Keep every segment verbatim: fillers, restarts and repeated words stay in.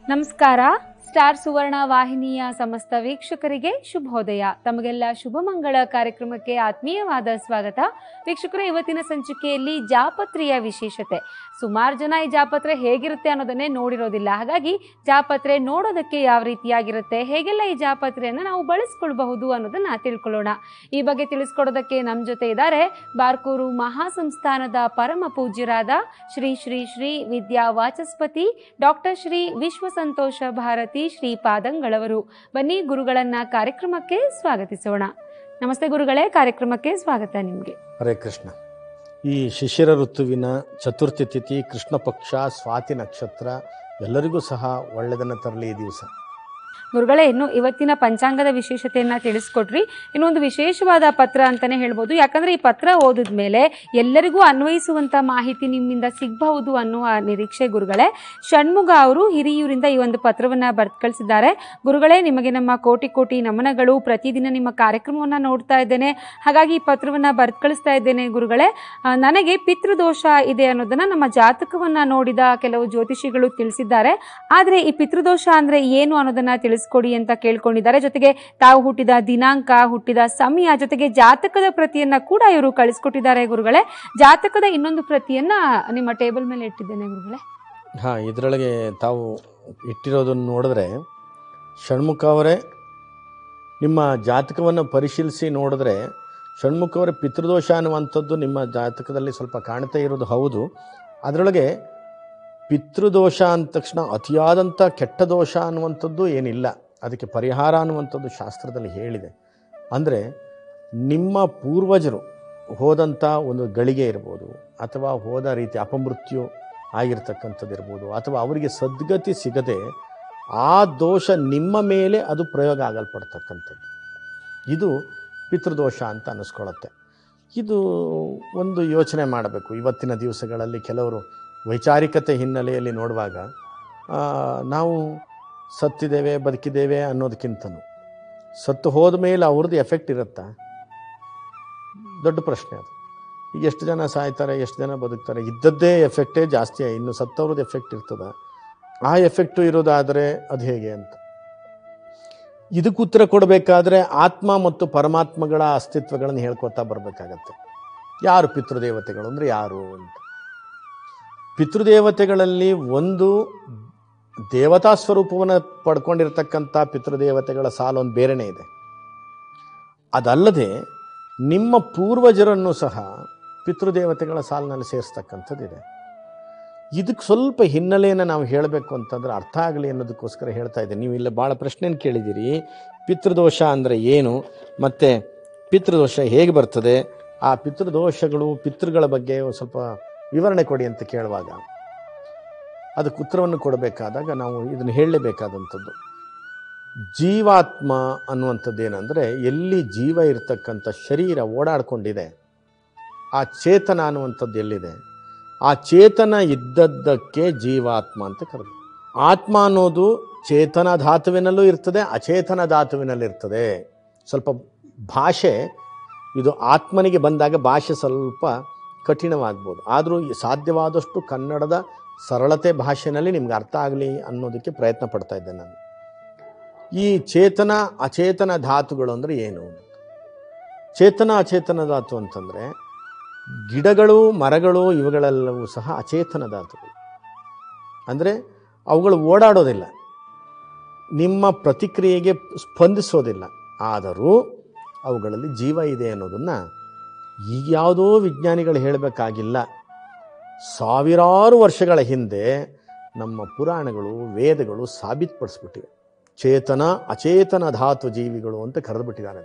ನಮಸ್ಕಾರ. ಸ್ಟಾರ್ ಸುವರ್ಣ ವಾಹಿನಿಯ ಸಮಸ್ತ ವೀಕ್ಷಕರಿಗೆ ಶುಭೋದಯ. ತಮಗೆಲ್ಲ ಶುಭ ಮಂಗಳ ಕಾರ್ಯಕ್ರಮಕ್ಕೆ ಆತ್ಮೀಯವಾದ ಸ್ವಾಗತ. ವೀಕ್ಷಕರ, ಇವತ್ತಿನ ಸಂಚಿಕೆಯಲ್ಲಿ ಜಾಪತ್ರೆಯ ವಿಶೇಷತೆ. ಸುಮಾರು ಜನ ಈ ಜಾಪತ್ರೆ ಹೇಗಿರುತ್ತೆ ಅನ್ನೋದನ್ನೇ ನೋಡಿರೋದಿಲ್ಲ. ಹಾಗಾಗಿ ಜಾಪತ್ರೆ ನೋಡೋದಕ್ಕೆ ಯಾವ ರೀತಿಯಾಗಿರುತ್ತೆ, ಹೇಗೆಲ್ಲ ಈ ಜಾಪತ್ರೆಯನ್ನು ನಾವು ಬಳಸ್ಕೊಳ್ಬಹುದು ಅನ್ನೋದನ್ನ ತಿಳ್ಕೊಳ್ಳೋಣ. ಈ ಬಗ್ಗೆ ತಿಳಿಸ್ಕೊಡೋದಕ್ಕೆ ನಮ್ಮ ಜೊತೆ ಇದ್ದಾರೆ ಬಾರ್ಕೂರು ಮಹಾಸಂಸ್ಥಾನದ ಪರಮ ಪೂಜ್ಯರಾದ ಶ್ರೀ ಶ್ರೀ ಶ್ರೀ ವಿದ್ಯಾ ವಾಚಸ್ಪತಿ ಡಾಕ್ಟರ್ ಶ್ರೀ ವಿಶ್ವ ಸಂತೋಷ ಭಾರತಿ ಶ್ರೀಪಾದಂಗಳವರು. ಬನ್ನಿ ಗುರುಗಳನ್ನ ಕಾರ್ಯಕ್ರಮಕ್ಕೆ ಸ್ವಾಗತಿಸೋಣ. ನಮಸ್ತೆ ಗುರುಗಳೇ, ಕಾರ್ಯಕ್ರಮಕ್ಕೆ ಸ್ವಾಗತ ನಿಮಗೆ. ಹರೇ ಕೃಷ್ಣ. ಈ ಶಿಶಿರ ಋತುವಿನ ಚತುರ್ಥಿ ತಿಥಿ ಕೃಷ್ಣ ಪಕ್ಷ ಸ್ವಾತಿ ನಕ್ಷತ್ರ ಎಲ್ಲರಿಗೂ ಸಹ ಒಳ್ಳೆಯದನ್ನು ತರಲಿ ಈ ದಿವಸ. ಗುರುಗಳೇ, ಇನ್ನು ಇವತ್ತಿನ ಪಂಚಾಂಗದ ವಿಶೇಷತೆಯನ್ನ ತಿಳಿಸ್ಕೊಟ್ರಿ. ಇನ್ನೊಂದು ವಿಶೇಷವಾದ ಪತ್ರ ಅಂತಾನೆ ಹೇಳ್ಬೋದು. ಯಾಕಂದ್ರೆ ಈ ಪತ್ರ ಓದಿದ ಮೇಲೆ ಎಲ್ಲರಿಗೂ ಅನ್ವಯಿಸುವಂತ ಮಾಹಿತಿ ನಿಮ್ಮಿಂದ ಸಿಗಬಹುದು ಅನ್ನುವ ನಿರೀಕ್ಷೆ ಗುರುಗಳೇ. ಷಣ್ಮುಗ ಅವರು ಹಿರಿಯೂರಿಂದ ಈ ಒಂದು ಪತ್ರವನ್ನ ಬರ್ತ್ ಕಳಿಸಿದ್ದಾರೆ. ಗುರುಗಳೇ, ನಿಮಗೆ ನಮ್ಮ ಕೋಟಿ ಕೋಟಿ ನಮನಗಳು. ಪ್ರತಿದಿನ ನಿಮ್ಮ ಕಾರ್ಯಕ್ರಮವನ್ನ ನೋಡ್ತಾ ಇದ್ದೇನೆ, ಹಾಗಾಗಿ ಈ ಪತ್ರವನ್ನ ಬರ್ತ್ ಕಳಿಸ್ತಾ ಇದ್ದೇನೆ. ಗುರುಗಳೇ, ನನಗೆ ಪಿತೃದೋಷ ಇದೆ ಅನ್ನೋದನ್ನ ನಮ್ಮ ಜಾತಕವನ್ನ ನೋಡಿದ ಕೆಲವು ಜ್ಯೋತಿಷಿಗಳು ತಿಳಿಸಿದ್ದಾರೆ. ಆದ್ರೆ ಈ ಪಿತೃದೋಷ ಅಂದ್ರೆ ಏನು ಅನ್ನೋದನ್ನ ತಿಳಿಸ್ ಕೊಡಿ ಅಂತ ಕೇಳ್ಕೊಂಡಿದ್ದಾರೆ. ಜೊತೆಗೆ ತಾವು ಹುಟ್ಟಿದ ದಿನಾಂಕ, ಹುಟ್ಟಿದ ಸಮಯ, ಜೊತೆಗೆ ಜಾತಕದ ಪ್ರತಿಯನ್ನ ಕೂಡ ಇವರು ಕಳಿಸ್ಕೊಟ್ಟಿದ್ದಾರೆ. ಗುರುಗಳೇ, ಜಾತಕದ ಇನ್ನೊಂದು ಪ್ರತಿಯನ್ನ ನಿಮ್ಮ ಟೇಬಲ್ ಮೇಲೆ ಇಟ್ಟಿದ್ದೇನೆ ಗುರುಗಳೇ. ಹಾ, ಇದರೊಳಗೆ ತಾವು ಇಟ್ಟಿರೋದನ್ನು ನೋಡಿದ್ರೆ ಷಣ್ಮುಖ ಅವರೇ ನಿಮ್ಮ ಜಾತಕವನ್ನು ಪರಿಶೀಲಿಸಿ ನೋಡಿದ್ರೆ ಷಣ್ಮುಖ ಅವರೇ ಪಿತೃದೋಷ ಅನ್ನುವಂಥದ್ದು ನಿಮ್ಮ ಜಾತಕದಲ್ಲಿ ಸ್ವಲ್ಪ ಕಾಣ್ತಾ ಇರೋದು ಹೌದು. ಅದರೊಳಗೆ ಪಿತೃದೋಷ ಅಂದ ತಕ್ಷಣ ಅತಿಯಾದಂಥ ಕೆಟ್ಟ ದೋಷ ಅನ್ನುವಂಥದ್ದು ಏನಿಲ್ಲ. ಅದಕ್ಕೆ ಪರಿಹಾರ ಅನ್ನುವಂಥದ್ದು ಶಾಸ್ತ್ರದಲ್ಲಿ ಹೇಳಿದೆ. ಅಂದರೆ ನಿಮ್ಮ ಪೂರ್ವಜರು ಹೋದಂಥ ಒಂದು ಗಳಿಗೆ ಇರ್ಬೋದು, ಅಥವಾ ಹೋದ ರೀತಿ ಅಪಮೃತ್ಯು ಆಗಿರ್ತಕ್ಕಂಥದ್ದು ಇರ್ಬೋದು, ಅಥವಾ ಅವರಿಗೆ ಸದ್ಗತಿ ಸಿಗದೆ ಆ ದೋಷ ನಿಮ್ಮ ಮೇಲೆ ಅದು ಪ್ರಯೋಗ ಆಗಲ್ಪಡ್ತಕ್ಕಂಥದ್ದು, ಇದು ಪಿತೃದೋಷ ಅಂತ ಅನ್ನಿಸ್ಕೊಳ್ಳುತ್ತೆ. ಇದು ಒಂದು ಯೋಚನೆ ಮಾಡಬೇಕು. ಇವತ್ತಿನ ದಿವಸಗಳಲ್ಲಿ ಕೆಲವರು ವೈಚಾರಿಕತೆ ಹಿನ್ನೆಲೆಯಲ್ಲಿ ನೋಡುವಾಗ ನಾವು ಸತ್ತಿದ್ದೇವೆ ಬದುಕಿದ್ದೇವೆ ಅನ್ನೋದಕ್ಕಿಂತನೂ ಸತ್ತು ಹೋದ ಮೇಲೆ ಅವ್ರದ್ದು ಎಫೆಕ್ಟ್ ಇರುತ್ತಾ, ದೊಡ್ಡ ಪ್ರಶ್ನೆ ಅದು. ಈಗ ಎಷ್ಟು ಜನ ಸಾಯ್ತಾರೆ, ಎಷ್ಟು ಜನ ಬದುಕ್ತಾರೆ, ಇದ್ದದ್ದೇ ಎಫೆಕ್ಟೇ ಜಾಸ್ತಿ, ಇನ್ನು ಸತ್ತವ್ರದ್ದು ಎಫೆಕ್ಟ್ ಇರ್ತದೆ. ಆ ಎಫೆಕ್ಟು ಇರೋದಾದರೆ ಅದು ಹೇಗೆ ಅಂತ ಇದಕ್ಕೆ ಉತ್ತರ ಕೊಡಬೇಕಾದ್ರೆ ಆತ್ಮ ಮತ್ತು ಪರಮಾತ್ಮಗಳ ಅಸ್ತಿತ್ವಗಳನ್ನು ಹೇಳ್ಕೊತಾ ಬರಬೇಕಾಗತ್ತೆ. ಯಾರು ಪಿತೃದೇವತೆಗಳು ಅಂದರೆ ಯಾರು ಅಂತ. ಪಿತೃದೇವತೆಗಳಲ್ಲಿ ಒಂದು ದೇವತಾ ಸ್ವರೂಪವನ್ನು ಪಡ್ಕೊಂಡಿರ್ತಕ್ಕಂಥ ಪಿತೃದೇವತೆಗಳ ಸಾಲು ಒಂದು ಬೇರೆಯೇ ಇದೆ. ಅದಲ್ಲದೆ ನಿಮ್ಮ ಪೂರ್ವಜರನ್ನು ಸಹ ಪಿತೃದೇವತೆಗಳ ಸಾಲಿನಲ್ಲಿ ಸೇರಿಸ್ತಕ್ಕಂಥದ್ದಿದೆ. ಇದಕ್ಕೆ ಸ್ವಲ್ಪ ಹಿನ್ನೆಲೆಯನ್ನು ನಾವು ಹೇಳಬೇಕು ಅಂತಂದ್ರೆ ಅರ್ಥ ಆಗಲಿ ಅನ್ನೋದಕ್ಕೋಸ್ಕರ ಹೇಳ್ತಾ ಇದ್ದೀನಿ. ನೀವು ಇಲ್ಲ ಭಾಳ ಪ್ರಶ್ನೆಯನ್ನು ಕೇಳಿದ್ದೀರಿ, ಪಿತೃದೋಷ ಅಂದರೆ ಏನು, ಮತ್ತು ಪಿತೃದೋಷ ಹೇಗೆ ಬರ್ತದೆ, ಆ ಪಿತೃದೋಷಗಳು ಪಿತೃಗಳ ಬಗ್ಗೆ ಸ್ವಲ್ಪ ವಿವರಣೆ ಕೊಡಿ ಅಂತ ಕೇಳುವಾಗ ಅದಕ್ಕೆ ಉತ್ತರವನ್ನು ಕೊಡಬೇಕಾದಾಗ ನಾವು ಇದನ್ನು ಹೇಳಲೇಬೇಕಾದಂಥದ್ದು. ಜೀವಾತ್ಮ ಅನ್ನುವಂಥದ್ದು ಏನಂದರೆ, ಎಲ್ಲಿ ಜೀವ ಇರತಕ್ಕಂಥ ಶರೀರ ಓಡಾಡ್ಕೊಂಡಿದೆ, ಆ ಚೇತನ ಅನ್ನುವಂಥದ್ದು ಎಲ್ಲಿದೆ, ಆ ಚೇತನ ಇದ್ದದ್ದಕ್ಕೆ ಜೀವಾತ್ಮ ಅಂತ ಕರೆದು. ಆತ್ಮ ಅನ್ನೋದು ಚೇತನ ಧಾತುವಿನಲ್ಲೂ ಇರ್ತದೆ, ಅಚೇತನ ಧಾತುವಿನಲ್ಲಿರ್ತದೆ. ಸ್ವಲ್ಪ ಭಾಷೆ ಇದು ಆತ್ಮನಿಗೆ ಬಂದಾಗ ಭಾಷೆ ಸ್ವಲ್ಪ ಕಠಿಣವಾಗ್ಬೋದು. ಆದರೂ ಸಾಧ್ಯವಾದಷ್ಟು ಕನ್ನಡದ ಸರಳತೆ ಭಾಷೆಯಲ್ಲಿ ನಿಮ್ಗೆ ಅರ್ಥ ಆಗಲಿ ಅನ್ನೋದಕ್ಕೆ ಪ್ರಯತ್ನ ಪಡ್ತಾ ಇದ್ದೆ ನಾನು. ಈ ಚೇತನ ಅಚೇತನ ಧಾತುಗಳು ಅಂದರೆ ಏನು? ಚೇತನ ಅಚೇತನ ಧಾತು ಅಂತಂದರೆ ಗಿಡಗಳು, ಮರಗಳು ಇವುಗಳೆಲ್ಲವೂ ಸಹ ಅಚೇತನ ಧಾತುಗಳು. ಅಂದರೆ ಅವುಗಳು ಓಡಾಡೋದಿಲ್ಲ, ನಿಮ್ಮ ಪ್ರತಿಕ್ರಿಯೆಗೆ ಸ್ಪಂದಿಸೋದಿಲ್ಲ. ಆದರೂ ಅವುಗಳಲ್ಲಿ ಜೀವ ಇದೆ ಅನ್ನೋದನ್ನು ಈಗ ಯಾವುದೋ ವಿಜ್ಞಾನಿಗಳು ಹೇಳಬೇಕಾಗಿಲ್ಲ. ಸಾವಿರಾರು ವರ್ಷಗಳ ಹಿಂದೆ ನಮ್ಮ ಪುರಾಣಗಳು, ವೇದಗಳು ಸಾಬೀತುಪಡಿಸ್ಬಿಟ್ಟಿವೆ. ಚೇತನ ಅಚೇತನ ಧಾತು ಜೀವಿಗಳು ಅಂತ ಕರೆದುಬಿಟ್ಟಿದ್ದಾರೆ.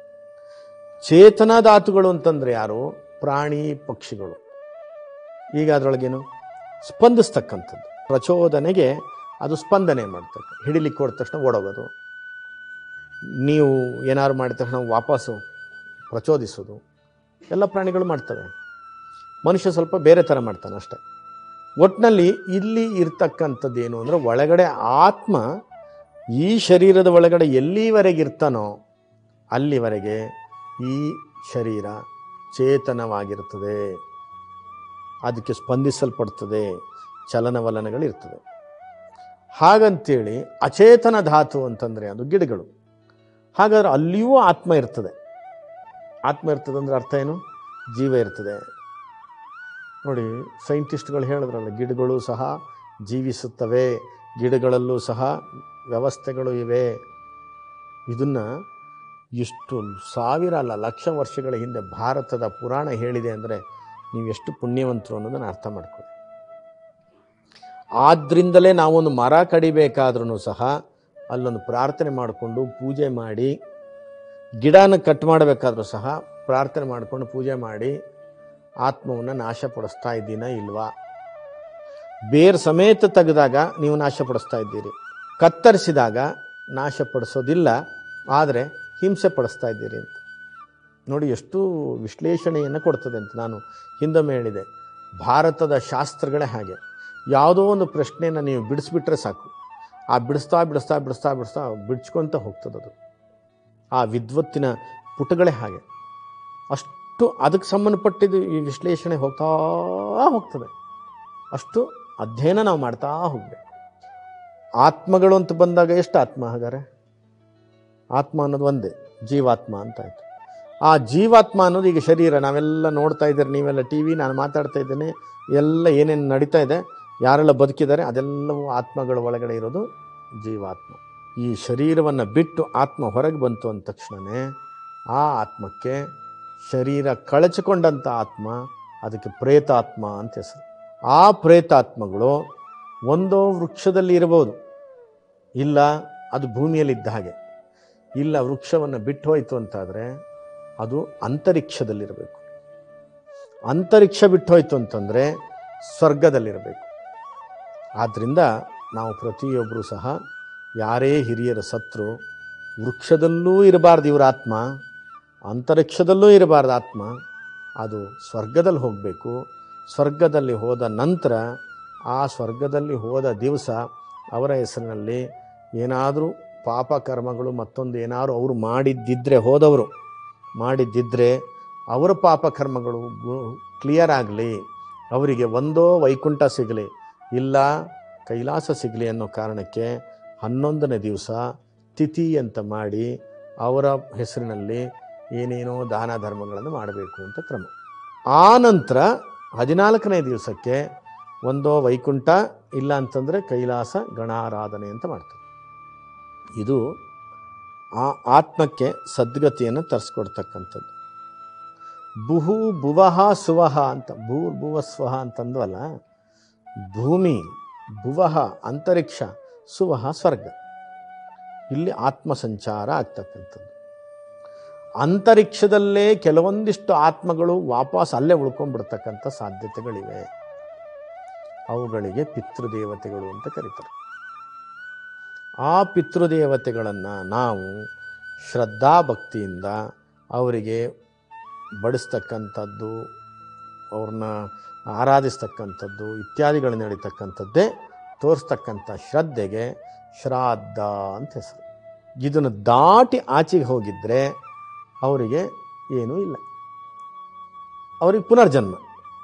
ಚೇತನ ಧಾತುಗಳು ಅಂತಂದರೆ ಯಾರು? ಪ್ರಾಣಿ ಪಕ್ಷಿಗಳು. ಈಗ ಅದರೊಳಗೇನು ಸ್ಪಂದಿಸ್ತಕ್ಕಂಥದ್ದು, ಪ್ರಚೋದನೆಗೆ ಅದು ಸ್ಪಂದನೆ ಮಾಡ್ತಕ್ಕ, ಹಿಡಿಲಿಕ್ಕೆ ಕೊಟ್ಟ ತಕ್ಷಣ ಓಡೋಗೋದು, ನೀವು ಏನಾದ್ರು ಮಾಡಿದ ತಕ್ಷಣ ವಾಪಸ್ಸು ಪ್ರಚೋದಿಸೋದು, ಎಲ್ಲ ಪ್ರಾಣಿಗಳು ಮಾಡ್ತವೆ. ಮನುಷ್ಯ ಸ್ವಲ್ಪ ಬೇರೆ ಥರ ಮಾಡ್ತಾನೆ ಅಷ್ಟೆ. ಒಟ್ಟಿನಲ್ಲಿ ಇಲ್ಲಿ ಇರ್ತಕ್ಕಂಥದ್ದೇನು ಅಂದರೆ, ಒಳಗಡೆ ಆತ್ಮ ಈ ಶರೀರದ ಒಳಗಡೆ ಎಲ್ಲಿವರೆಗೆ ಇರ್ತಾನೋ ಅಲ್ಲಿವರೆಗೆ ಈ ಶರೀರ ಚೇತನವಾಗಿರ್ತದೆ, ಅದಕ್ಕೆ ಸ್ಪಂದಿಸಲ್ಪಡ್ತದೆ, ಚಲನವಲನಗಳಿರ್ತದೆ. ಹಾಗಂತೇಳಿ ಅಚೇತನ ಧಾತು ಅಂತಂದರೆ ಅದು ಗಿಡಗಳು. ಹಾಗಾದ್ರೆ ಅಲ್ಲಿಯೂ ಆತ್ಮ ಇರ್ತದೆ. ಆತ್ಮ ಇರ್ತದೆ ಅಂದರೆ ಅರ್ಥ ಏನು? ಜೀವ ಇರ್ತದೆ. ನೋಡಿ, ಸೈಂಟಿಸ್ಟ್ಗಳು ಹೇಳಿದ್ರಲ್ಲ, ಗಿಡಗಳು ಸಹ ಜೀವಿಸುತ್ತವೆ, ಗಿಡಗಳಲ್ಲೂ ಸಹ ವ್ಯವಸ್ಥೆಗಳು ಇವೆ. ಇದನ್ನು ಎಷ್ಟು ಸಾವಿರ ಅಲ್ಲ ಲಕ್ಷ ವರ್ಷಗಳ ಹಿಂದೆ ಭಾರತದ ಪುರಾಣ ಹೇಳಿದೆ ಅಂದರೆ ನೀವು ಎಷ್ಟು ಪುಣ್ಯವಂತರು ಅನ್ನೋದನ್ನು ಅರ್ಥ ಮಾಡ್ಕೊಳ್ಳಿ. ಆದ್ದರಿಂದಲೇ ನಾವೊಂದು ಮರ ಕಡಿಬೇಕಾದ್ರೂ ಸಹ ಅಲ್ಲೊಂದು ಪ್ರಾರ್ಥನೆ ಮಾಡಿಕೊಂಡು ಪೂಜೆ ಮಾಡಿ, ಗಿಡನ ಕಟ್ ಮಾಡಬೇಕಾದ್ರೂ ಸಹ ಪ್ರಾರ್ಥನೆ ಮಾಡಿಕೊಂಡು ಪೂಜೆ ಮಾಡಿ ಆತ್ಮವನ್ನು ನಾಶಪಡಿಸ್ತಾ ಇದ್ದೀನ ಇಲ್ವಾ? ಬೇರು ಸಮೇತ ತೆಗೆದಾಗ ನೀವು ನಾಶಪಡಿಸ್ತಾ ಇದ್ದೀರಿ, ಕತ್ತರಿಸಿದಾಗ ನಾಶಪಡಿಸೋದಿಲ್ಲ, ಆದರೆ ಹಿಂಸೆ ಪಡಿಸ್ತಾ ಇದ್ದೀರಿ ಅಂತ. ನೋಡಿ ಎಷ್ಟು ವಿಶ್ಲೇಷಣೆಯನ್ನು ಕೊಡ್ತದೆ ಅಂತ. ನಾನು ಹಿಂದೊಮ್ಮೆ ಹೇಳಿದೆ, ಭಾರತದ ಶಾಸ್ತ್ರಗಳೇ ಹಾಗೆ. ಯಾವುದೋ ಒಂದು ಪ್ರಶ್ನೆಯನ್ನು ನೀವು ಬಿಡಿಸ್ಬಿಟ್ರೆ ಸಾಕು, ಆ ಬಿಡಿಸ್ತಾ ಬಿಡಿಸ್ತಾ ಬಿಡಿಸ್ತಾ ಬಿಡಿಸ್ತಾ ಬಿಡ್ಸ್ಕೊತ ಹೋಗ್ತದದು. ಆ ವಿದ್ವತ್ತಿನ ಪುಟಗಳೇ ಹಾಗೆ. ಅಷ್ಟು ಅದಕ್ಕೆ ಸಂಬಂಧಪಟ್ಟಿದ್ದು ಈ ವಿಶ್ಲೇಷಣೆ ಹೋಗ್ತಾ ಹೋಗ್ತದೆ. ಅಷ್ಟು ಅಧ್ಯಯನ ನಾವು ಮಾಡ್ತಾ ಹೋಗಬೇಕು. ಆತ್ಮಗಳು ಅಂತ ಬಂದಾಗ ಎಷ್ಟು ಆತ್ಮ? ಹಾಗಾದ್ರೆ ಆತ್ಮ ಅನ್ನೋದು ಒಂದೇ, ಜೀವಾತ್ಮ ಅಂತ ಆಯಿತು. ಆ ಜೀವಾತ್ಮ ಅನ್ನೋದು ಈಗ ಶರೀರ, ನಾವೆಲ್ಲ ನೋಡ್ತಾ ಇದ್ದೀರಿ, ನೀವೆಲ್ಲ ಟಿ ವಿ, ನಾನು ಮಾತಾಡ್ತಾ ಇದ್ದೇನೆ, ಎಲ್ಲ ಏನೇನು ನಡೀತಾ ಇದೆ, ಯಾರೆಲ್ಲ ಬದುಕಿದ್ದಾರೆ, ಅದೆಲ್ಲವೂ ಆತ್ಮಗಳ ಒಳಗಡೆ ಇರೋದು ಜೀವಾತ್ಮ. ಈ ಶರೀರವನ್ನು ಬಿಟ್ಟು ಆತ್ಮ ಹೊರಗೆ ಬಂತು ಅಂದ ತಕ್ಷಣವೇ ಆ ಆತ್ಮಕ್ಕೆ, ಶರೀರ ಕಳಚಿಕೊಂಡಂಥ ಆತ್ಮ, ಅದಕ್ಕೆ ಪ್ರೇತಾತ್ಮ ಅಂತ ಹೆಸರು. ಆ ಪ್ರೇತಾತ್ಮಗಳು ಒಂದೋ ವೃಕ್ಷದಲ್ಲಿ ಇರಬಹುದು, ಇಲ್ಲ ಅದು ಭೂಮಿಯಲ್ಲಿದ್ದ ಹಾಗೆ, ಇಲ್ಲ ವೃಕ್ಷವನ್ನು ಬಿಟ್ಟು ಹೋಯಿತು ಅಂತಾದರೆ ಅದು ಅಂತರಿಕ್ಷದಲ್ಲಿರಬೇಕು. ಅಂತರಿಕ್ಷ ಬಿಟ್ಟು ಹೋಯಿತು ಅಂತಂದರೆ ಸ್ವರ್ಗದಲ್ಲಿರಬೇಕು. ಆದ್ದರಿಂದ ನಾವು ಪ್ರತಿಯೊಬ್ಬರೂ ಸಹ ಯಾರೇ ಹಿರಿಯರ ಸತ್ರು ವೃಕ್ಷದಲ್ಲೂ ಇರಬಾರ್ದು ಇವರ ಆತ್ಮ, ಅಂತರಿಕ್ಷದಲ್ಲೂ ಇರಬಾರ್ದು ಆತ್ಮ, ಅದು ಸ್ವರ್ಗದಲ್ಲಿ ಹೋಗಬೇಕು. ಸ್ವರ್ಗದಲ್ಲಿ ಹೋದ ನಂತರ ಆ ಸ್ವರ್ಗದಲ್ಲಿ ಹೋದ ದಿವಸ ಅವರ ಹೆಸರಿನಲ್ಲಿ ಏನಾದರೂ ಪಾಪ ಕರ್ಮಗಳು ಮತ್ತೊಂದು ಏನಾದರೂ ಅವರು ಮಾಡಿದ್ದಿದ್ರೆ, ಹೋದವರು ಮಾಡಿದ್ದಿದ್ರೆ ಅವರ ಪಾಪ ಕರ್ಮಗಳು ಕ್ಲಿಯರ್ ಆಗಲಿ, ಅವರಿಗೆ ಒಂದೋ ವೈಕುಂಠ ಸಿಗಲಿ, ಇಲ್ಲ ಕೈಲಾಸ ಸಿಗಲಿ ಅನ್ನೋ ಕಾರಣಕ್ಕೆ ಹನ್ನೊಂದನೇ ದಿವಸ ತಿಥಿ ಅಂತ ಮಾಡಿ ಅವರ ಹೆಸರಿನಲ್ಲಿ ಏನೇನೋ ದಾನ ಧರ್ಮಗಳನ್ನು ಮಾಡಬೇಕು ಅಂತ ಕ್ರಮ. ಆ ನಂತರ ಹದಿನಾಲ್ಕನೇ ದಿವಸಕ್ಕೆ ಒಂದೋ ವೈಕುಂಠ, ಇಲ್ಲ ಅಂತಂದರೆ ಕೈಲಾಸ ಗಣಾರಾಧನೆ ಅಂತ ಮಾಡ್ತಾರೆ. ಇದು ಆ ಆತ್ಮಕ್ಕೆ ಸದ್ಗತಿಯನ್ನು ತರಿಸ್ಕೊಡ್ತಕ್ಕಂಥದ್ದು. ಭುಹು ಭುವಃ ಸುವಹ ಅಂತ, ಭೂರ್ ಭುವ ಸ್ವಹ ಅಂತಂದ್ವಲ್ಲ, ಭೂಮಿ, ಭುವಃ ಅಂತರಿಕ್ಷ, ಸುವಹ ಸ್ವರ್ಗ, ಇಲ್ಲಿ ಆತ್ಮ ಸಂಚಾರ ಆಗ್ತಕ್ಕಂಥದ್ದು. ಅಂತರಿಕ್ಷದಲ್ಲೇ ಕೆಲವೊಂದಿಷ್ಟು ಆತ್ಮಗಳು ವಾಪಸ್ ಅಲ್ಲೇ ಉಳ್ಕೊಂಡ್ಬಿಡ್ತಕ್ಕಂಥ ಸಾಧ್ಯತೆಗಳಿವೆ. ಅವುಗಳಿಗೆ ಪಿತೃದೇವತೆಗಳು ಅಂತ ಕರೀತಾರೆ. ಆ ಪಿತೃದೇವತೆಗಳನ್ನು ನಾವು ಶ್ರದ್ಧಾ ಭಕ್ತಿಯಿಂದ ಅವರಿಗೆ ಬಡಿಸ್ತಕ್ಕಂಥದ್ದು, ಅವ್ರನ್ನ ಆರಾಧಿಸ್ತಕ್ಕಂಥದ್ದು ಇತ್ಯಾದಿಗಳು ನಡೀತಕ್ಕಂಥದ್ದೇ ತೋರಿಸ್ತಕ್ಕಂಥ ಶ್ರದ್ಧೆಗೆ ಶ್ರಾದ್ದ ಅಂತ ಹೆಸರು. ಇದನ್ನು ದಾಟಿ ಆಚೆಗೆ ಹೋಗಿದ್ದರೆ ಅವರಿಗೆ ಏನೂ ಇಲ್ಲ, ಅವರಿಗೆ ಪುನರ್ಜನ್ಮ.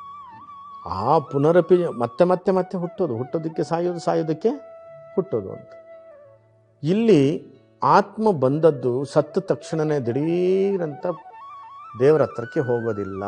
ಆ ಪುನರಪಿ ಮತ್ತೆ ಮತ್ತೆ ಮತ್ತೆ ಹುಟ್ಟೋದು, ಹುಟ್ಟೋದಕ್ಕೆ ಸಾಯೋದು, ಸಾಯೋದಕ್ಕೆ ಹುಟ್ಟೋದು ಅಂತ. ಇಲ್ಲಿ ಆತ್ಮ ಬಂದದ್ದು ಸತ್ತ ತಕ್ಷಣವೇ ದಿಢೀರಂತ ದೇವರ ಹತ್ರಕ್ಕೆ ಹೋಗೋದಿಲ್ಲ.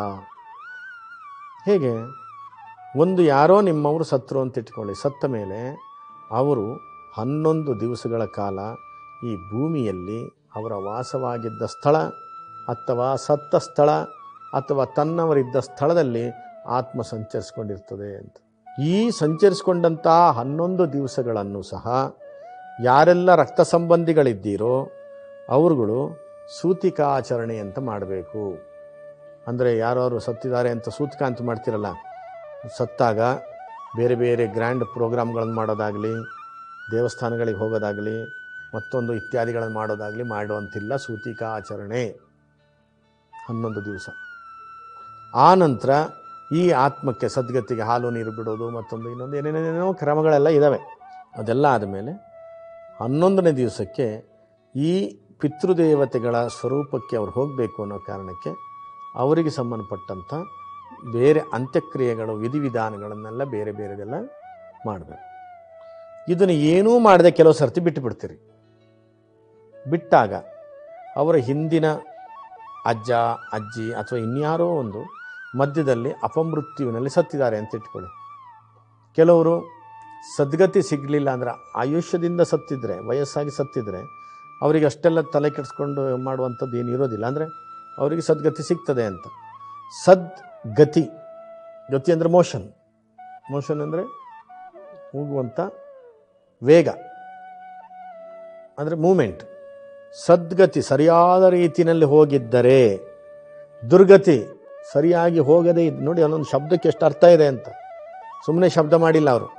ಹೇಗೆ? ಒಂದು ಯಾರೋ ನಿಮ್ಮವರು ಸತ್ತರು ಅಂತ ಇಟ್ಕೊಳ್ಳಿ, ಸತ್ತ ಮೇಲೆ ಅವರು ಹನ್ನೊಂದು ದಿವಸಗಳ ಕಾಲ ಈ ಭೂಮಿಯಲ್ಲಿ ಅವರ ವಾಸವಾಗಿದ್ದ ಸ್ಥಳ ಅಥವಾ ಸತ್ತ ಸ್ಥಳ ಅಥವಾ ತನ್ನವರಿದ್ದ ಸ್ಥಳದಲ್ಲಿ ಆತ್ಮ ಸಂಚರಿಸ್ಕೊಂಡಿರ್ತದೆ ಅಂತ. ಈ ಸಂಚರಿಸ್ಕೊಂಡಂಥ ಹನ್ನೊಂದು ದಿವಸಗಳನ್ನು ಸಹ ಯಾರೆಲ್ಲ ರಕ್ತ ಸಂಬಂಧಿಗಳಿದ್ದೀರೋ ಅವರುಗಳು ಸೂತಿಕಾಚರಣೆ ಅಂತ ಮಾಡಬೇಕು. ಅಂದರೆ ಯಾರು ಸತ್ತಿದ್ದಾರೆ ಅಂತ ಸೂತಿಕ ಅಂತ ಮಾಡ್ತಿರಲ್ಲ, ಸತ್ತಾಗ ಬೇರೆ ಬೇರೆ ಗ್ರ್ಯಾಂಡ್ ಪ್ರೋಗ್ರಾಮ್ಗಳನ್ನು ಮಾಡೋದಾಗಲಿ, ದೇವಸ್ಥಾನಗಳಿಗೆ ಹೋಗೋದಾಗಲಿ, ಮತ್ತೊಂದು ಇತ್ಯಾದಿಗಳನ್ನು ಮಾಡೋದಾಗಲಿ ಮಾಡುವಂತಿಲ್ಲ. ಸೂತಿಕಾಚರಣೆ ಹನ್ನೊಂದು ದಿವಸ. ಆ ನಂತರ ಈ ಆತ್ಮಕ್ಕೆ ಸದ್ಗತಿಗೆ ಹಾಲು ನೀರು ಬಿಡೋದು, ಮತ್ತೊಂದು ಇನ್ನೊಂದು ಏನೇನೇನೋ ಕ್ರಮಗಳೆಲ್ಲ ಇದ್ದಾವೆ. ಅದೆಲ್ಲ ಆದಮೇಲೆ ಹನ್ನೊಂದನೇ ದಿವಸಕ್ಕೆ ಈ ಪಿತೃದೇವತೆಗಳ ಸ್ವರೂಪಕ್ಕೆ ಅವ್ರು ಹೋಗಬೇಕು ಅನ್ನೋ ಕಾರಣಕ್ಕೆ ಅವರಿಗೆ ಸಂಬಂಧಪಟ್ಟಂಥ ಬೇರೆ ಅಂತ್ಯಕ್ರಿಯೆಗಳು, ವಿಧಿವಿಧಾನಗಳನ್ನೆಲ್ಲ ಬೇರೆ ಬೇರೆದೆಲ್ಲ ಮಾಡಬೇಕು. ಇದನ್ನು ಏನೂ ಮಾಡದೆ ಕೆಲವು ಸರ್ತಿ ಬಿಟ್ಟು ಬಿಡ್ತೀರಿ. ಬಿಟ್ಟಾಗ ಅವರ ಹಿಂದಿನ ಅಜ್ಜ ಅಜ್ಜಿ ಅಥವಾ ಇನ್ಯಾರೋ ಒಂದು ಮಧ್ಯದಲ್ಲಿ ಅಪಮೃತ್ಯುವಿನಲ್ಲಿ ಸತ್ತಿದ್ದಾರೆ ಅಂತ ಇಟ್ಕೊಳ್ಳಿ. ಕೆಲವರು ಸದ್ಗತಿ ಸಿಗಲಿಲ್ಲ ಅಂದ್ರೆ ಆಯುಷ್ಯದಿಂದ ಸತ್ತಿದ್ರೆ, ವಯಸ್ಸಾಗಿ ಸತ್ತಿದ್ರೆ ಅವರಿಗೆ ಅಷ್ಟೆಲ್ಲ ತಲೆ ಕೆಡಿಸ್ಕೊಂಡು ಮಾಡುವಂಥದ್ದು ಏನು ಇರೋದಿಲ್ಲ. ಅಂದರೆ ಅವರಿಗೆ ಸದ್ಗತಿ ಸಿಗ್ತದೆ ಅಂತ. ಸದ್ಗತಿ, ಗತಿ ಅಂದರೆ ಮೋಷನ್, ಮೋಷನ್ ಅಂದರೆ ಹೋಗುವಂಥ ವೇಗ, ಅಂದರೆ ಮೂಮೆಂಟ್. ಸದ್ಗತಿ ಸರಿಯಾದ ರೀತಿಯಲ್ಲಿ ಹೋಗಿದ್ದರೆ, ದುರ್ಗತಿ ಸರಿಯಾಗಿ ಹೋಗದೇ ಇದ್ದು, ನೋಡಿ ಅಲ್ಲೊಂದು ಶಬ್ದಕ್ಕೆ ಎಷ್ಟು ಅರ್ಥ ಇದೆ ಅಂತ, ಸುಮ್ಮನೆ ಶಬ್ದ ಮಾಡಿಲ್ಲ ಅವರು.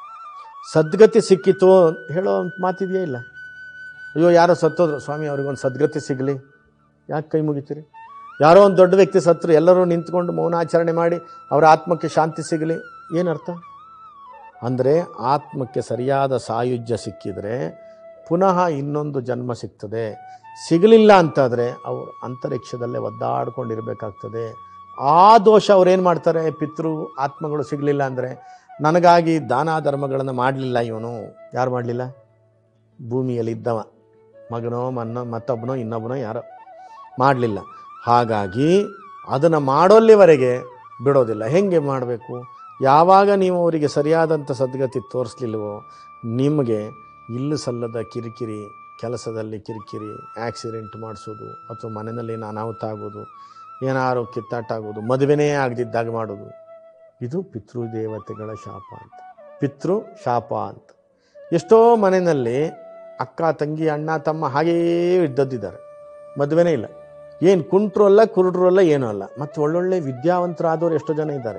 ಸದ್ಗತಿ ಸಿಕ್ಕಿತು ಹೇಳೋ ಮಾತಿದೆಯೇ ಇಲ್ಲ. ಅಯ್ಯೋ ಯಾರೋ ಸತ್ತೋದ್ರು, ಸ್ವಾಮಿ ಅವ್ರಿಗೊಂದು ಸದ್ಗತಿ ಸಿಗಲಿ, ಯಾಕೆ ಕೈ ಮುಗಿತೀರಿ? ಯಾರೋ ಒಂದು ದೊಡ್ಡ ವ್ಯಕ್ತಿ ಸತ್ತರು, ಎಲ್ಲರೂ ನಿಂತ್ಕೊಂಡು ಮೌನಾಚರಣೆ ಮಾಡಿ ಅವರ ಆತ್ಮಕ್ಕೆ ಶಾಂತಿ ಸಿಗಲಿ, ಏನರ್ಥ? ಅಂದರೆ ಆತ್ಮಕ್ಕೆ ಸರಿಯಾದ ಸಾಯುಜ್ಯ ಸಿಕ್ಕಿದರೆ ಪುನಃ ಇನ್ನೊಂದು ಜನ್ಮ ಸಿಗ್ತದೆ. ಸಿಗಲಿಲ್ಲ ಅಂತಾದರೆ ಅವರು ಅಂತರಿಕ್ಷದಲ್ಲೇ ಒದ್ದಾಡ್ಕೊಂಡಿರ್ಬೇಕಾಗ್ತದೆ. ಆ ದೋಷ ಅವ್ರೇನು ಮಾಡ್ತಾರೆ, ಪಿತೃ ಆತ್ಮಗಳು ಸಿಗಲಿಲ್ಲ ಅಂದರೆ, ನನಗಾಗಿ ದಾನ ಧರ್ಮಗಳನ್ನು ಮಾಡಲಿಲ್ಲ ಇವನು, ಯಾರು ಮಾಡಲಿಲ್ಲ? ಭೂಮಿಯಲ್ಲಿ ಇದ್ದವ, ಮಗನೋ ಮನ್ನೋ ಮತ್ತೊಬ್ಬನೋ ಇನ್ನೊಬ್ಬನೋ ಯಾರೋ ಮಾಡಲಿಲ್ಲ. ಹಾಗಾಗಿ ಅದನ್ನು ಮಾಡೋಲ್ಲಿವರೆಗೆ ಬಿಡೋದಿಲ್ಲ. ಹೇಗೆ ಮಾಡಬೇಕು? ಯಾವಾಗ ನೀವು ಅವರಿಗೆ ಸರಿಯಾದಂಥ ಸದ್ಗತಿ ತೋರಿಸ್ಲಿಲ್ವೋ, ನಿಮಗೆ ಇಲ್ಲು ಸಲ್ಲದ ಕಿರಿಕಿರಿ, ಕೆಲಸದಲ್ಲಿ ಕಿರಿಕಿರಿ, ಆಕ್ಸಿಡೆಂಟ್ ಮಾಡಿಸೋದು, ಅಥವಾ ಮನೆಯಲ್ಲಿ ಏನು ಅನಾಹುತ ಆಗೋದು, ಏನಾರು ಕಿತ್ತಾಟ ಆಗೋದು, ಮದುವೆನೇ ಆಗದಿದ್ದಾಗ ಮಾಡೋದು, ಇದು ಪಿತೃದೇವತೆಗಳ ಶಾಪ ಅಂತ, ಪಿತೃ ಶಾಪ ಅಂತ. ಎಷ್ಟೋ ಮನೆಯಲ್ಲಿ ಅಕ್ಕ ತಂಗಿ ಅಣ್ಣ ತಮ್ಮ ಹಾಗೆಯೇ ಇದ್ದದ್ದಿದ್ದಾರೆ, ಮದುವೆನೇ ಇಲ್ಲ. ಏನು ಕುಂಟ್ರು ಅಲ್ಲ ಕುರುಡ್ರು ಅಲ್ಲ ಏನೂ ಅಲ್ಲ. ಮತ್ತು ಒಳ್ಳೊಳ್ಳೆ ವಿದ್ಯಾವಂತರಾದವರು ಎಷ್ಟೋ ಜನ ಇದ್ದಾರೆ.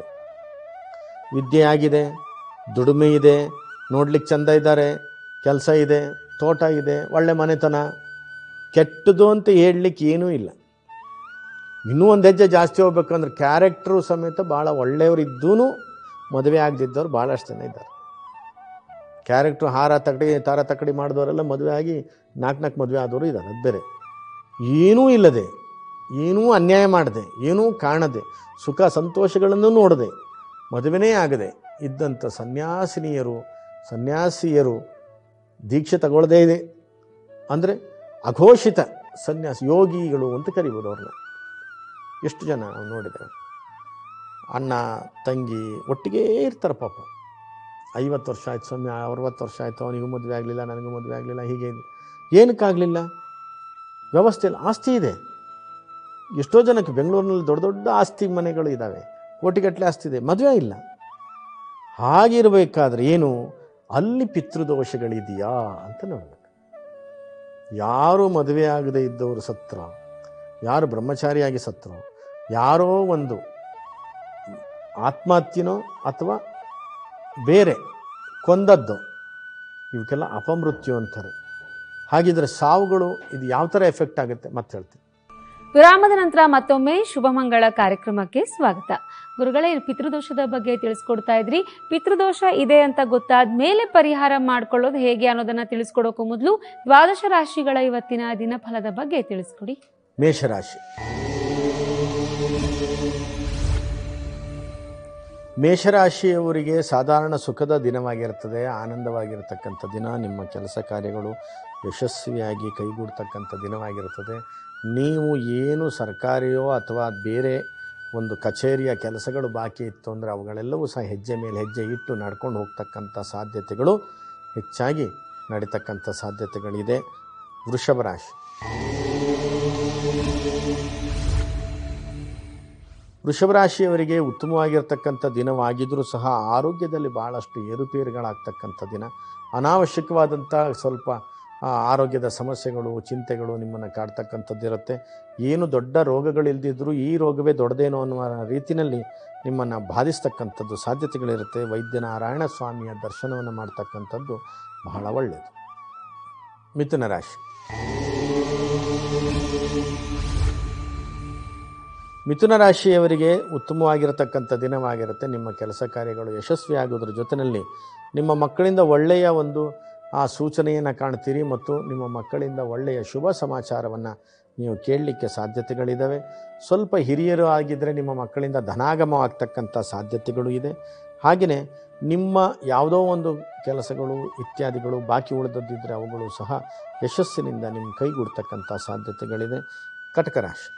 ವಿದ್ಯೆ ಆಗಿದೆ, ದುಡಿಮೆ ಇದೆ, ನೋಡ್ಲಿಕ್ಕೆ ಚೆಂದ ಇದ್ದಾರೆ, ಕೆಲಸ ಇದೆ, ತೋಟ ಇದೆ, ಒಳ್ಳೆ ಮನೆತನ, ಕೆಟ್ಟದು ಅಂತ ಹೇಳಲಿಕ್ಕೆ ಏನೂ ಇಲ್ಲ. ಇನ್ನೂ ಒಂದು ಹೆಜ್ಜೆ ಜಾಸ್ತಿ ಹೋಗ್ಬೇಕಂದ್ರೆ ಕ್ಯಾರೆಕ್ಟ್ರು ಸಮೇತ ಭಾಳ ಒಳ್ಳೆಯವರು ಇದ್ದೂ ಮದುವೆ ಆಗದಿದ್ದವ್ರು ಭಾಳಷ್ಟು ಜನ ಇದ್ದಾರೆ. ಕ್ಯಾರೆಕ್ಟ್ರು ಹಾರ ತಕಡಿ ತಾರ ತಕಡಿ ಮಾಡಿದವರೆಲ್ಲ ಮದುವೆ ಆಗಿ ನಾಲ್ಕು ನಾಲ್ಕು ಮದುವೆ ಆದವರು ಇದ್ದಾರೆ. ಅದು ಬೇರೆ. ಏನೂ ಇಲ್ಲದೆ, ಏನೂ ಅನ್ಯಾಯ ಮಾಡದೆ, ಏನೂ ಕಾಣದೆ, ಸುಖ ಸಂತೋಷಗಳನ್ನು ನೋಡದೆ, ಮದುವೆನೇ ಆಗದೆ ಇದ್ದಂಥ ಸನ್ಯಾಸಿನಿಯರು, ಸನ್ಯಾಸಿಯರು ದೀಕ್ಷೆ ತಗೊಳ್ಳದೇ ಇದೆ ಅಂದರೆ ಅಘೋಷಿತ ಸನ್ಯಾಸಿ ಯೋಗಿಗಳು ಅಂತ ಕರಿಬೋದು ಅವ್ರನ್ನ. ಎಷ್ಟು ಜನ ನಾವು ನೋಡಿದ್ದೇವೆ. ಅಣ್ಣ ತಂಗಿ ಒಟ್ಟಿಗೆ ಇರ್ತಾರೆ ಪಾಪ. ಐವತ್ತು ವರ್ಷ ಆಯ್ತು ಸ್ವಾಮಿ, ಅರವತ್ತು ವರ್ಷ ಆಯಿತು, ಅವನಿಗೂ ಮದುವೆ ಆಗಲಿಲ್ಲ, ನನಗೂ ಮದುವೆ ಆಗಲಿಲ್ಲ, ಹೀಗೆ ಏನಕ್ಕಾಗಲಿಲ್ಲ? ವ್ಯವಸ್ಥೆ ಇಲ್ಲ, ಆಸ್ತಿ ಇದೆ. ಎಷ್ಟೋ ಜನಕ್ಕೆ ಬೆಂಗಳೂರಿನಲ್ಲಿ ದೊಡ್ಡ ದೊಡ್ಡ ಆಸ್ತಿ ಮನೆಗಳು ಇದ್ದಾವೆ, ಕೋಟಿಗಟ್ಟಲೆ ಆಸ್ತಿ ಇದೆ, ಮದುವೆ ಇಲ್ಲ. ಹಾಗಿರಬೇಕಾದ್ರೆ ಏನು, ಅಲ್ಲಿ ಪಿತೃದೋಷಗಳಿದೆಯಾ ಅಂತ ನೋಡಬೇಕು. ಯಾರು ಮದುವೆ ಆಗದೆ ಇದ್ದವರು ಸತ್ರ, ಯಾರು ಬ್ರಹ್ಮಚಾರಿಯಾಗಿ ಸತ್ರೋ, ಯಾರೋ ಒಂದು ಆತ್ಮಹತ್ಯೆನೋ ಅಥವಾ ಬೇರೆ ಕೊಂದದ್ದು, ಇವಕ್ಕೆಲ್ಲ ಅಪಮೃತ್ಯು ಅಂತಾರೆ. ಹಾಗಿದ್ರೆ ಸಾವುಗಳು ಇದು ಯಾವ ಥರ ಎಫೆಕ್ಟ್ ಆಗುತ್ತೆ ಮತ್ತೆ ಹೇಳ್ತೀನಿ. ವಿರಾಮದ ನಂತರ ಮತ್ತೊಮ್ಮೆ ಶುಭಮಂಗಳ ಕಾರ್ಯಕ್ರಮಕ್ಕೆ ಸ್ವಾಗತ. ಗುರುಗಳೇ, ಪಿತೃದೋಷದ ಬಗ್ಗೆ ತಿಳಿಸ್ಕೊಡ್ತಾ ಇದ್ರಿ. ಪಿತೃದೋಷ ಇದೆ ಅಂತ ಗೊತ್ತಾದ ಮೇಲೆ ಪರಿಹಾರ ಮಾಡ್ಕೊಳ್ಳೋದು ಹೇಗೆ ಅನ್ನೋದನ್ನ ತಿಳಿಸ್ಕೊಡೋಕ್ಕೂ ಮೊದಲು ದ್ವಾದಶ ರಾಶಿಗಳ ಇವತ್ತಿನ ದಿನಫಲದ ಬಗ್ಗೆ ತಿಳಿಸ್ಕೊಡಿ. ಮೇಷರಾಶಿ. ಮೇಷರಾಶಿಯವರಿಗೆ ಸಾಧಾರಣ ಸುಖದ ದಿನವಾಗಿರ್ತದೆ, ಆನಂದವಾಗಿರ್ತಕ್ಕಂಥ ದಿನ. ನಿಮ್ಮ ಕೆಲಸ ಕಾರ್ಯಗಳು ಯಶಸ್ವಿಯಾಗಿ ಕೈಗೂಡ್ತಕ್ಕಂಥ ದಿನವಾಗಿರ್ತದೆ. ನೀವು ಏನು ಸರ್ಕಾರಿಯೋ ಅಥವಾ ಬೇರೆ ಒಂದು ಕಚೇರಿಯ ಕೆಲಸಗಳು ಬಾಕಿ ಇತ್ತು ಅಂದರೆ ಅವುಗಳೆಲ್ಲವೂ ಸಹ ಹೆಜ್ಜೆ ಮೇಲೆ ಹೆಜ್ಜೆ ಇಟ್ಟು ನಡ್ಕೊಂಡು ಹೋಗ್ತಕ್ಕಂಥ ಸಾಧ್ಯತೆಗಳು ಹೆಚ್ಚಾಗಿ ನಡೀತಕ್ಕಂಥ ಸಾಧ್ಯತೆಗಳಿದೆ. ವೃಷಭ ರಾಶಿ. ವೃಷಭ ರಾಶಿಯವರಿಗೆ ಉತ್ತಮವಾಗಿರ್ತಕ್ಕಂಥ ದಿನವಾಗಿದ್ದರೂ ಸಹ ಆರೋಗ್ಯದಲ್ಲಿ ಭಾಳಷ್ಟು ಏರುಪೇರುಗಳಾಗ್ತಕ್ಕಂಥ ದಿನ. ಅನಾವಶ್ಯಕವಾದಂಥ ಸ್ವಲ್ಪ ಆರೋಗ್ಯದ ಸಮಸ್ಯೆಗಳು, ಚಿಂತೆಗಳು ನಿಮ್ಮನ್ನು ಕಾಡ್ತಕ್ಕಂಥದ್ದು ಇರುತ್ತೆ. ಏನು ದೊಡ್ಡ ರೋಗಗಳಿಲ್ದಿದ್ರೂ ಈ ರೋಗವೇ ದೊಡ್ಡದೇನೋ ಅನ್ನುವ ರೀತಿಯಲ್ಲಿ ನಿಮ್ಮನ್ನು ಬಾಧಿಸ್ತಕ್ಕಂಥದ್ದು ಸಾಧ್ಯತೆಗಳಿರುತ್ತೆ. ವೈದ್ಯನಾರಾಯಣ ಸ್ವಾಮಿಯ ದರ್ಶನವನ್ನು ಮಾಡ್ತಕ್ಕಂಥದ್ದು ಬಹಳ ಒಳ್ಳೆಯದು. ಮಿಥುನ ರಾಶಿ. ಮಿಥುನ ರಾಶಿಯವರಿಗೆ ಉತ್ತಮವಾಗಿರತಕ್ಕಂಥ ದಿನವಾಗಿರುತ್ತೆ. ನಿಮ್ಮ ಕೆಲಸ ಕಾರ್ಯಗಳು ಯಶಸ್ವಿಯಾಗೋದ್ರ ಜೊತೆಯಲ್ಲಿ ನಿಮ್ಮ ಮಕ್ಕಳಿಂದ ಒಳ್ಳೆಯ ಒಂದು ಆ ಸೂಚನೆಯನ್ನು ಕಾಣ್ತೀರಿ ಮತ್ತು ನಿಮ್ಮ ಮಕ್ಕಳಿಂದ ಒಳ್ಳೆಯ ಶುಭ ಸಮಾಚಾರವನ್ನು ನೀವು ಕೇಳಲಿಕ್ಕೆ ಸಾಧ್ಯತೆಗಳಿದ್ದಾವೆ. ಸ್ವಲ್ಪ ಹಿರಿಯರು ಆಗಿದ್ದರೆ ನಿಮ್ಮ ಮಕ್ಕಳಿಂದ ಧನಾಗಮವಾಗ್ತಕ್ಕಂಥ ಸಾಧ್ಯತೆಗಳು ಇದೆ. ಹಾಗೆಯೇ ನಿಮ್ಮ ಯಾವುದೋ ಒಂದು ಕೆಲಸಗಳು ಇತ್ಯಾದಿಗಳು ಬಾಕಿ ಉಳಿದದ್ದಿದ್ದರೆ ಅವುಗಳು ಸಹ ಯಶಸ್ಸಿನಿಂದ ನಿಮ್ಮ ಕೈಗೂಡ್ತಕ್ಕಂಥ ಸಾಧ್ಯತೆಗಳಿದೆ. ಕಟಕ ರಾಶಿ.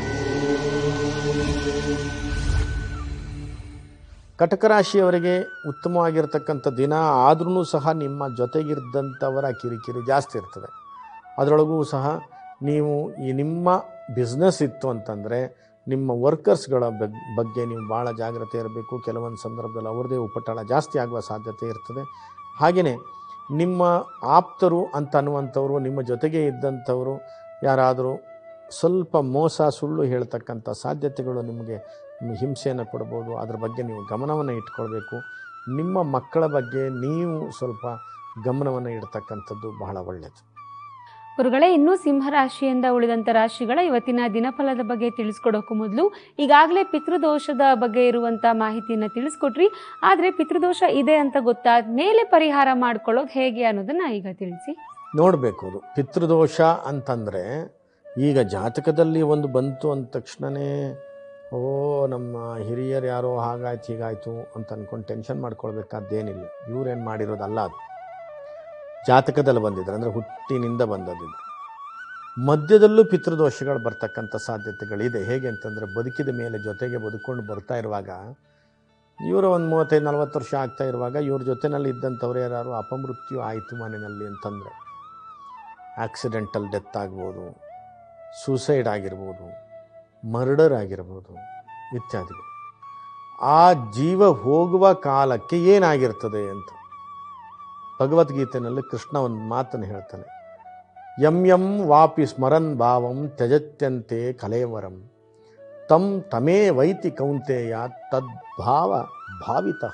ಕಟಕ ರಾಶಿಯವರಿಗೆ ಉತ್ತಮವಾಗಿರ್ತಕ್ಕಂಥ ದಿನ ಆದ್ರೂ ಸಹ ನಿಮ್ಮ ಜೊತೆಗಿದ್ದಂಥವರ ಕಿರಿಕಿರಿ ಜಾಸ್ತಿ ಇರ್ತದೆ. ಅದರೊಳಗೂ ಸಹ ನೀವು ಈ ನಿಮ್ಮ ಬಿಸ್ನೆಸ್ ಇತ್ತು ಅಂತಂದರೆ ನಿಮ್ಮ ವರ್ಕರ್ಸ್ಗಳ ಬಗ್ಗೆ ನೀವು ಭಾಳ ಜಾಗ್ರತೆ ಇರಬೇಕು. ಕೆಲವೊಂದು ಸಂದರ್ಭದಲ್ಲಿ ಅವ್ರದ್ದೇ ಉಪಟಳ ಜಾಸ್ತಿ ಆಗುವ ಸಾಧ್ಯತೆ ಇರ್ತದೆ. ಹಾಗೆಯೇ ನಿಮ್ಮ ಆಪ್ತರು ಅಂತ ಅನ್ನುವಂಥವ್ರು, ನಿಮ್ಮ ಜೊತೆಗೆ ಇದ್ದಂಥವರು ಯಾರಾದರೂ ಸ್ವಲ್ಪ ಮೋಸ ಸುಳ್ಳು ಹೇಳ್ತಕ್ಕಂಥ ಸಾಧ್ಯತೆಗಳು ನಿಮಗೆ ಹಿಂಸೆಯನ್ನು ಕೊಡ್ಬೋದು. ಅದ್ರ ಬಗ್ಗೆ ನೀವು ಗಮನವನ್ನು ಇಟ್ಕೊಳ್ಬೇಕು. ನಿಮ್ಮ ಮಕ್ಕಳ ಬಗ್ಗೆ ನೀವು ಸ್ವಲ್ಪ ಗಮನವನ್ನು ಇಡ್ತಕ್ಕಂಥದ್ದು ಬಹಳ ಒಳ್ಳೆಯದು. ಗುರುಗಳೇ, ಇನ್ನೂ ಸಿಂಹರಾಶಿಯಿಂದ ಉಳಿದಂಥ ರಾಶಿಗಳ ಇವತ್ತಿನ ದಿನಫಲದ ಬಗ್ಗೆ ತಿಳಿಸ್ಕೊಡೋಕ್ಕೂ ಮೊದಲು ಈಗಾಗಲೇ ಪಿತೃದೋಷದ ಬಗ್ಗೆ ಇರುವಂಥ ಮಾಹಿತಿಯನ್ನು ತಿಳಿಸ್ಕೊಟ್ರಿ. ಆದರೆ ಪಿತೃದೋಷ ಇದೆ ಅಂತ ಗೊತ್ತಾದ ಮೇಲೆ ಪರಿಹಾರ ಮಾಡ್ಕೊಳ್ಳೋದು ಹೇಗೆ ಅನ್ನೋದನ್ನು ಈಗ ತಿಳಿಸಿ. ನೋಡಬೇಕು. ಅದು ಪಿತೃದೋಷ ಅಂತಂದರೆ ಈಗ ಜಾತಕದಲ್ಲಿ ಒಂದು ಬಂತು ಅಂದ ತಕ್ಷಣವೇ ಓ ನಮ್ಮ ಹಿರಿಯರು ಯಾರೋ ಹಾಗಾಯ್ತು ಹೀಗಾಯಿತು ಅಂತ ಅಂದ್ಕೊಂಡು ಟೆನ್ಷನ್ ಮಾಡ್ಕೊಳ್ಬೇಕಾದ್ದೇನಿಲ್ಲ. ಇವ್ರೇನು ಮಾಡಿರೋದಲ್ಲ, ಅದು ಜಾತಕದಲ್ಲಿ ಬಂದಿದ್ದಾರೆ ಅಂದರೆ ಹುಟ್ಟಿನಿಂದ ಬಂದದಿದೆ. ಮಧ್ಯದಲ್ಲೂ ಪಿತೃದೋಷಗಳು ಬರ್ತಕ್ಕಂಥ ಸಾಧ್ಯತೆಗಳಿದೆ. ಹೇಗೆ ಅಂತಂದರೆ ಬದುಕಿದ ಮೇಲೆ ಜೊತೆಗೆ ಬದುಕೊಂಡು ಬರ್ತಾ ಇರುವಾಗ ಇವರು ಒಂದು ಮೂವತ್ತೈದು ನಲ್ವತ್ತು ವರ್ಷ ಆಗ್ತಾ ಇರುವಾಗ ಇವ್ರ ಜೊತೆಯಲ್ಲಿ ಇದ್ದಂಥವ್ರು ಯಾರು ಅಪಮೃತ್ಯು ಆಯಿತು ಮನೆಯಲ್ಲಿ ಅಂತಂದರೆ ಆಕ್ಸಿಡೆಂಟಲ್ ಡೆತ್ ಆಗ್ಬೋದು, ಸೂಸೈಡ್ ಆಗಿರ್ಬೋದು, ಮರ್ಡರ್ ಆಗಿರ್ಬೋದು ಇತ್ಯಾದಿಗಳು. ಆ ಜೀವ ಹೋಗುವ ಕಾಲಕ್ಕೆ ಏನಾಗಿರ್ತದೆ ಅಂತ ಭಗವದ್ಗೀತೆಯಲ್ಲಿ ಕೃಷ್ಣ ಒಂದು ಮಾತನ್ನು ಹೇಳ್ತಾನೆ. ಯಂ ಯಂ ವಾಪಿ ಸ್ಮರನ್ ಭಾವಂ ತ್ಯಜತ್ಯಂತೆ ಕಲೇವರಂ ತಂ ತಮೇ ವೈತಿ ಕೌಂತೆಯ ತದ್ಭಾವ ಭಾವಿತಃ.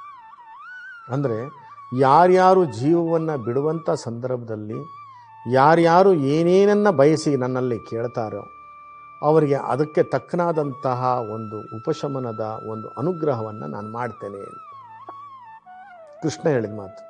ಅಂದರೆ ಯಾರ್ಯಾರು ಜೀವವನ್ನು ಬಿಡುವಂಥ ಸಂದರ್ಭದಲ್ಲಿ ಯಾರ್ಯಾರು ಏನೇನನ್ನು ಬಯಸಿ ನನ್ನಲ್ಲಿ ಕೇಳ್ತಾರೋ ಅವರಿಗೆ ಅದಕ್ಕೆ ತಕ್ಕನಾದಂತಹ ಒಂದು ಉಪಶಮನದ ಒಂದು ಅನುಗ್ರಹವನ್ನು ನಾನು ಮಾಡ್ತೇನೆ. ಕೃಷ್ಣ ಹೇಳಿದ ಮಾತು.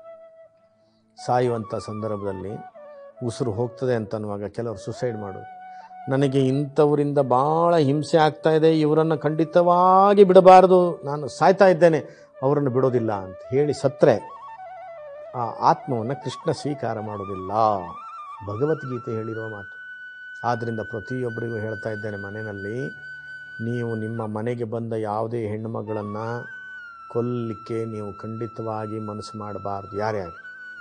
ಸಾಯುವಂಥ ಸಂದರ್ಭದಲ್ಲಿ ಉಸಿರು ಹೋಗ್ತದೆ ಅಂತನ್ನುವಾಗ ಕೆಲವರು ಸುಸೈಡ್ ಮಾಡೋದು. ನನಗೆ ಇಂಥವರಿಂದ ಭಾಳ ಹಿಂಸೆ ಆಗ್ತಾ ಇದೆ, ಇವರನ್ನು ಖಂಡಿತವಾಗಿ ಬಿಡಬಾರದು, ನಾನು ಸಾಯ್ತಾ ಇದ್ದೇನೆ, ಅವರನ್ನು ಬಿಡೋದಿಲ್ಲ ಅಂತ ಹೇಳಿ ಸತ್ತರೆ ಆ ಆತ್ಮವನ್ನು ಕೃಷ್ಣ ಸ್ವೀಕಾರ ಮಾಡೋದಿಲ್ಲ. ಭಗವದ್ಗೀತೆ ಹೇಳಿರುವ ಮಾತು. ಆದ್ದರಿಂದ ಪ್ರತಿಯೊಬ್ಬರಿಗೂ ಹೇಳ್ತಾ ಇದ್ದೇನೆ, ಮನೆಯಲ್ಲಿ ನೀವು ನಿಮ್ಮ ಮನೆಗೆ ಬಂದ ಯಾವುದೇ ಹೆಣ್ಣುಮಗಳನ್ನು ಕೊಲ್ಲಿಕ್ಕೆ ನೀವು ಖಂಡಿತವಾಗಿ ಮನಸ್ಸು ಮಾಡಬಾರ್ದು. ಯಾರೇ ಆಗಲಿ,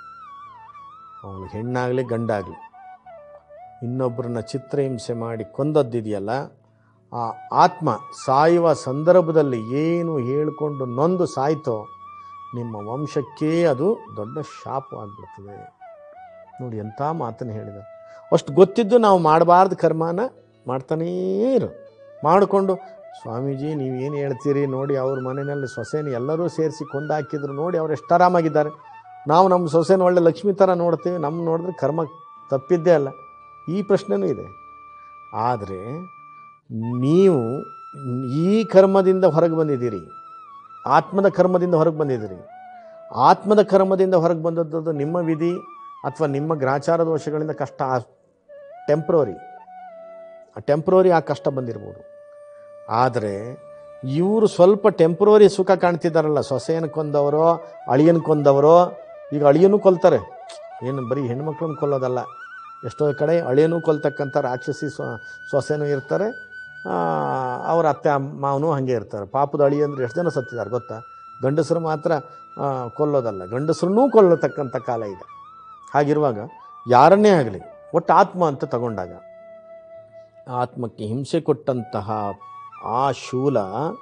ಅವಳು ಹೆಣ್ಣಾಗಲಿ ಗಂಡಾಗಲಿ, ಇನ್ನೊಬ್ಬರನ್ನ ಚಿತ್ರಹಿಂಸೆ ಮಾಡಿ ಕೊಂದದ್ದಿದೆಯಲ್ಲ, ಆ ಆತ್ಮ ಸಾಯುವ ಸಂದರ್ಭದಲ್ಲಿ ಏನು ಹೇಳಿಕೊಂಡು ನೊಂದು ಸಾಯ್ತೋ ನಿಮ್ಮ ವಂಶಕ್ಕೇ ಅದು ದೊಡ್ಡ ಶಾಪ ಆಗಿಬಿಡ್ತದೆ. ನೋಡಿ ಎಂಥ ಮಾತನ್ನು ಹೇಳಿದ. ಅಷ್ಟು ಗೊತ್ತಿದ್ದು ನಾವು ಮಾಡಬಾರ್ದು ಕರ್ಮನ ಮಾಡ್ತಾನೇ ಇರು. ಮಾಡಿಕೊಂಡು ಸ್ವಾಮೀಜಿ ನೀವೇನು ಹೇಳ್ತೀರಿ ನೋಡಿ, ಅವ್ರ ಮನೆಯಲ್ಲಿ ಸೊಸೆನ ಎಲ್ಲರೂ ಸೇರಿಸಿ ಕೊಂದಾಕಿದ್ರು ನೋಡಿ, ಅವ್ರು ಎಷ್ಟು ಆರಾಮಾಗಿದ್ದಾರೆ. ನಾವು ನಮ್ಮ ಸೊಸೆನ ಒಳ್ಳೆ ಲಕ್ಷ್ಮಿ ಥರ ನೋಡ್ತೀವಿ, ನಮ್ಮ ನೋಡಿದ್ರೆ ಕರ್ಮ ತಪ್ಪಿದ್ದೇ ಅಲ್ಲ. ಈ ಪ್ರಶ್ನೆನೂ ಇದೆ. ಆದರೆ ನೀವು ಈ ಕರ್ಮದಿಂದ ಹೊರಗೆ ಬಂದಿದ್ದೀರಿ, ಆತ್ಮದ ಕರ್ಮದಿಂದ ಹೊರಗೆ ಬಂದಿದ್ದೀರಿ. ಆತ್ಮದ ಕರ್ಮದಿಂದ ಹೊರಗೆ ಬಂದದ್ದು ನಿಮ್ಮ ವಿಧಿ ಅಥವಾ ನಿಮ್ಮ ಗ್ರಾಚಾರ ದೋಷಗಳಿಂದ ಕಷ್ಟ ಟೆಂಪ್ರವರಿ, ಆ ಟೆಂಪ್ರವರಿ ಆ ಕಷ್ಟ ಬಂದಿರ್ಬೋದು. ಆದರೆ ಇವರು ಸ್ವಲ್ಪ ಟೆಂಪ್ರವರಿ ಸುಖ ಕಾಣ್ತಿದ್ದಾರಲ್ಲ, ಸೊಸೆಯನ್ನು ಕೊಂದವರೋ ಅಳಿಯನ ಕೊಂದವರೋ. ಈಗ ಅಳಿಯನೂ ಕೊಲ್ತಾರೆ, ಏನು ಬರೀ ಹೆಣ್ಮಕ್ಳನ್ನ ಕೊಲ್ಲೋದಲ್ಲ, ಎಷ್ಟೋ ಕಡೆ ಅಳಿಯನೂ ಕೊಲ್ತಕ್ಕಂಥ ರಾಕ್ಷಸಿ ಸ್ವ ಸೊಸೆನೂ ಇರ್ತಾರೆ, ಅವ್ರ ಅತ್ತೆ ಮಾವನೂ ಹಾಗೆ ಇರ್ತಾರೆ. ಪಾಪದ ಅಳಿ ಅಂದರೆ ಎಷ್ಟು ಜನ ಸತ್ತಿದ್ದಾರೆ ಗೊತ್ತಾ? ಗಂಡಸರು ಮಾತ್ರ ಕೊಲ್ಲೋದಲ್ಲ, ಗಂಡಸರನ್ನೂ ಕೊಲ್ಲತಕ್ಕಂಥ ಕಾಲ ಇದೆ. ಹಾಗಿರುವಾಗ ಯಾರನ್ನೇ ಆಗಲಿ ಒಟ್ಟು ಆತ್ಮ ಅಂತ ತಗೊಂಡಾಗ ಆತ್ಮಕ್ಕೆ ಹಿಂಸೆ ಕೊಟ್ಟಂತಹ ಆ ಶೂಲ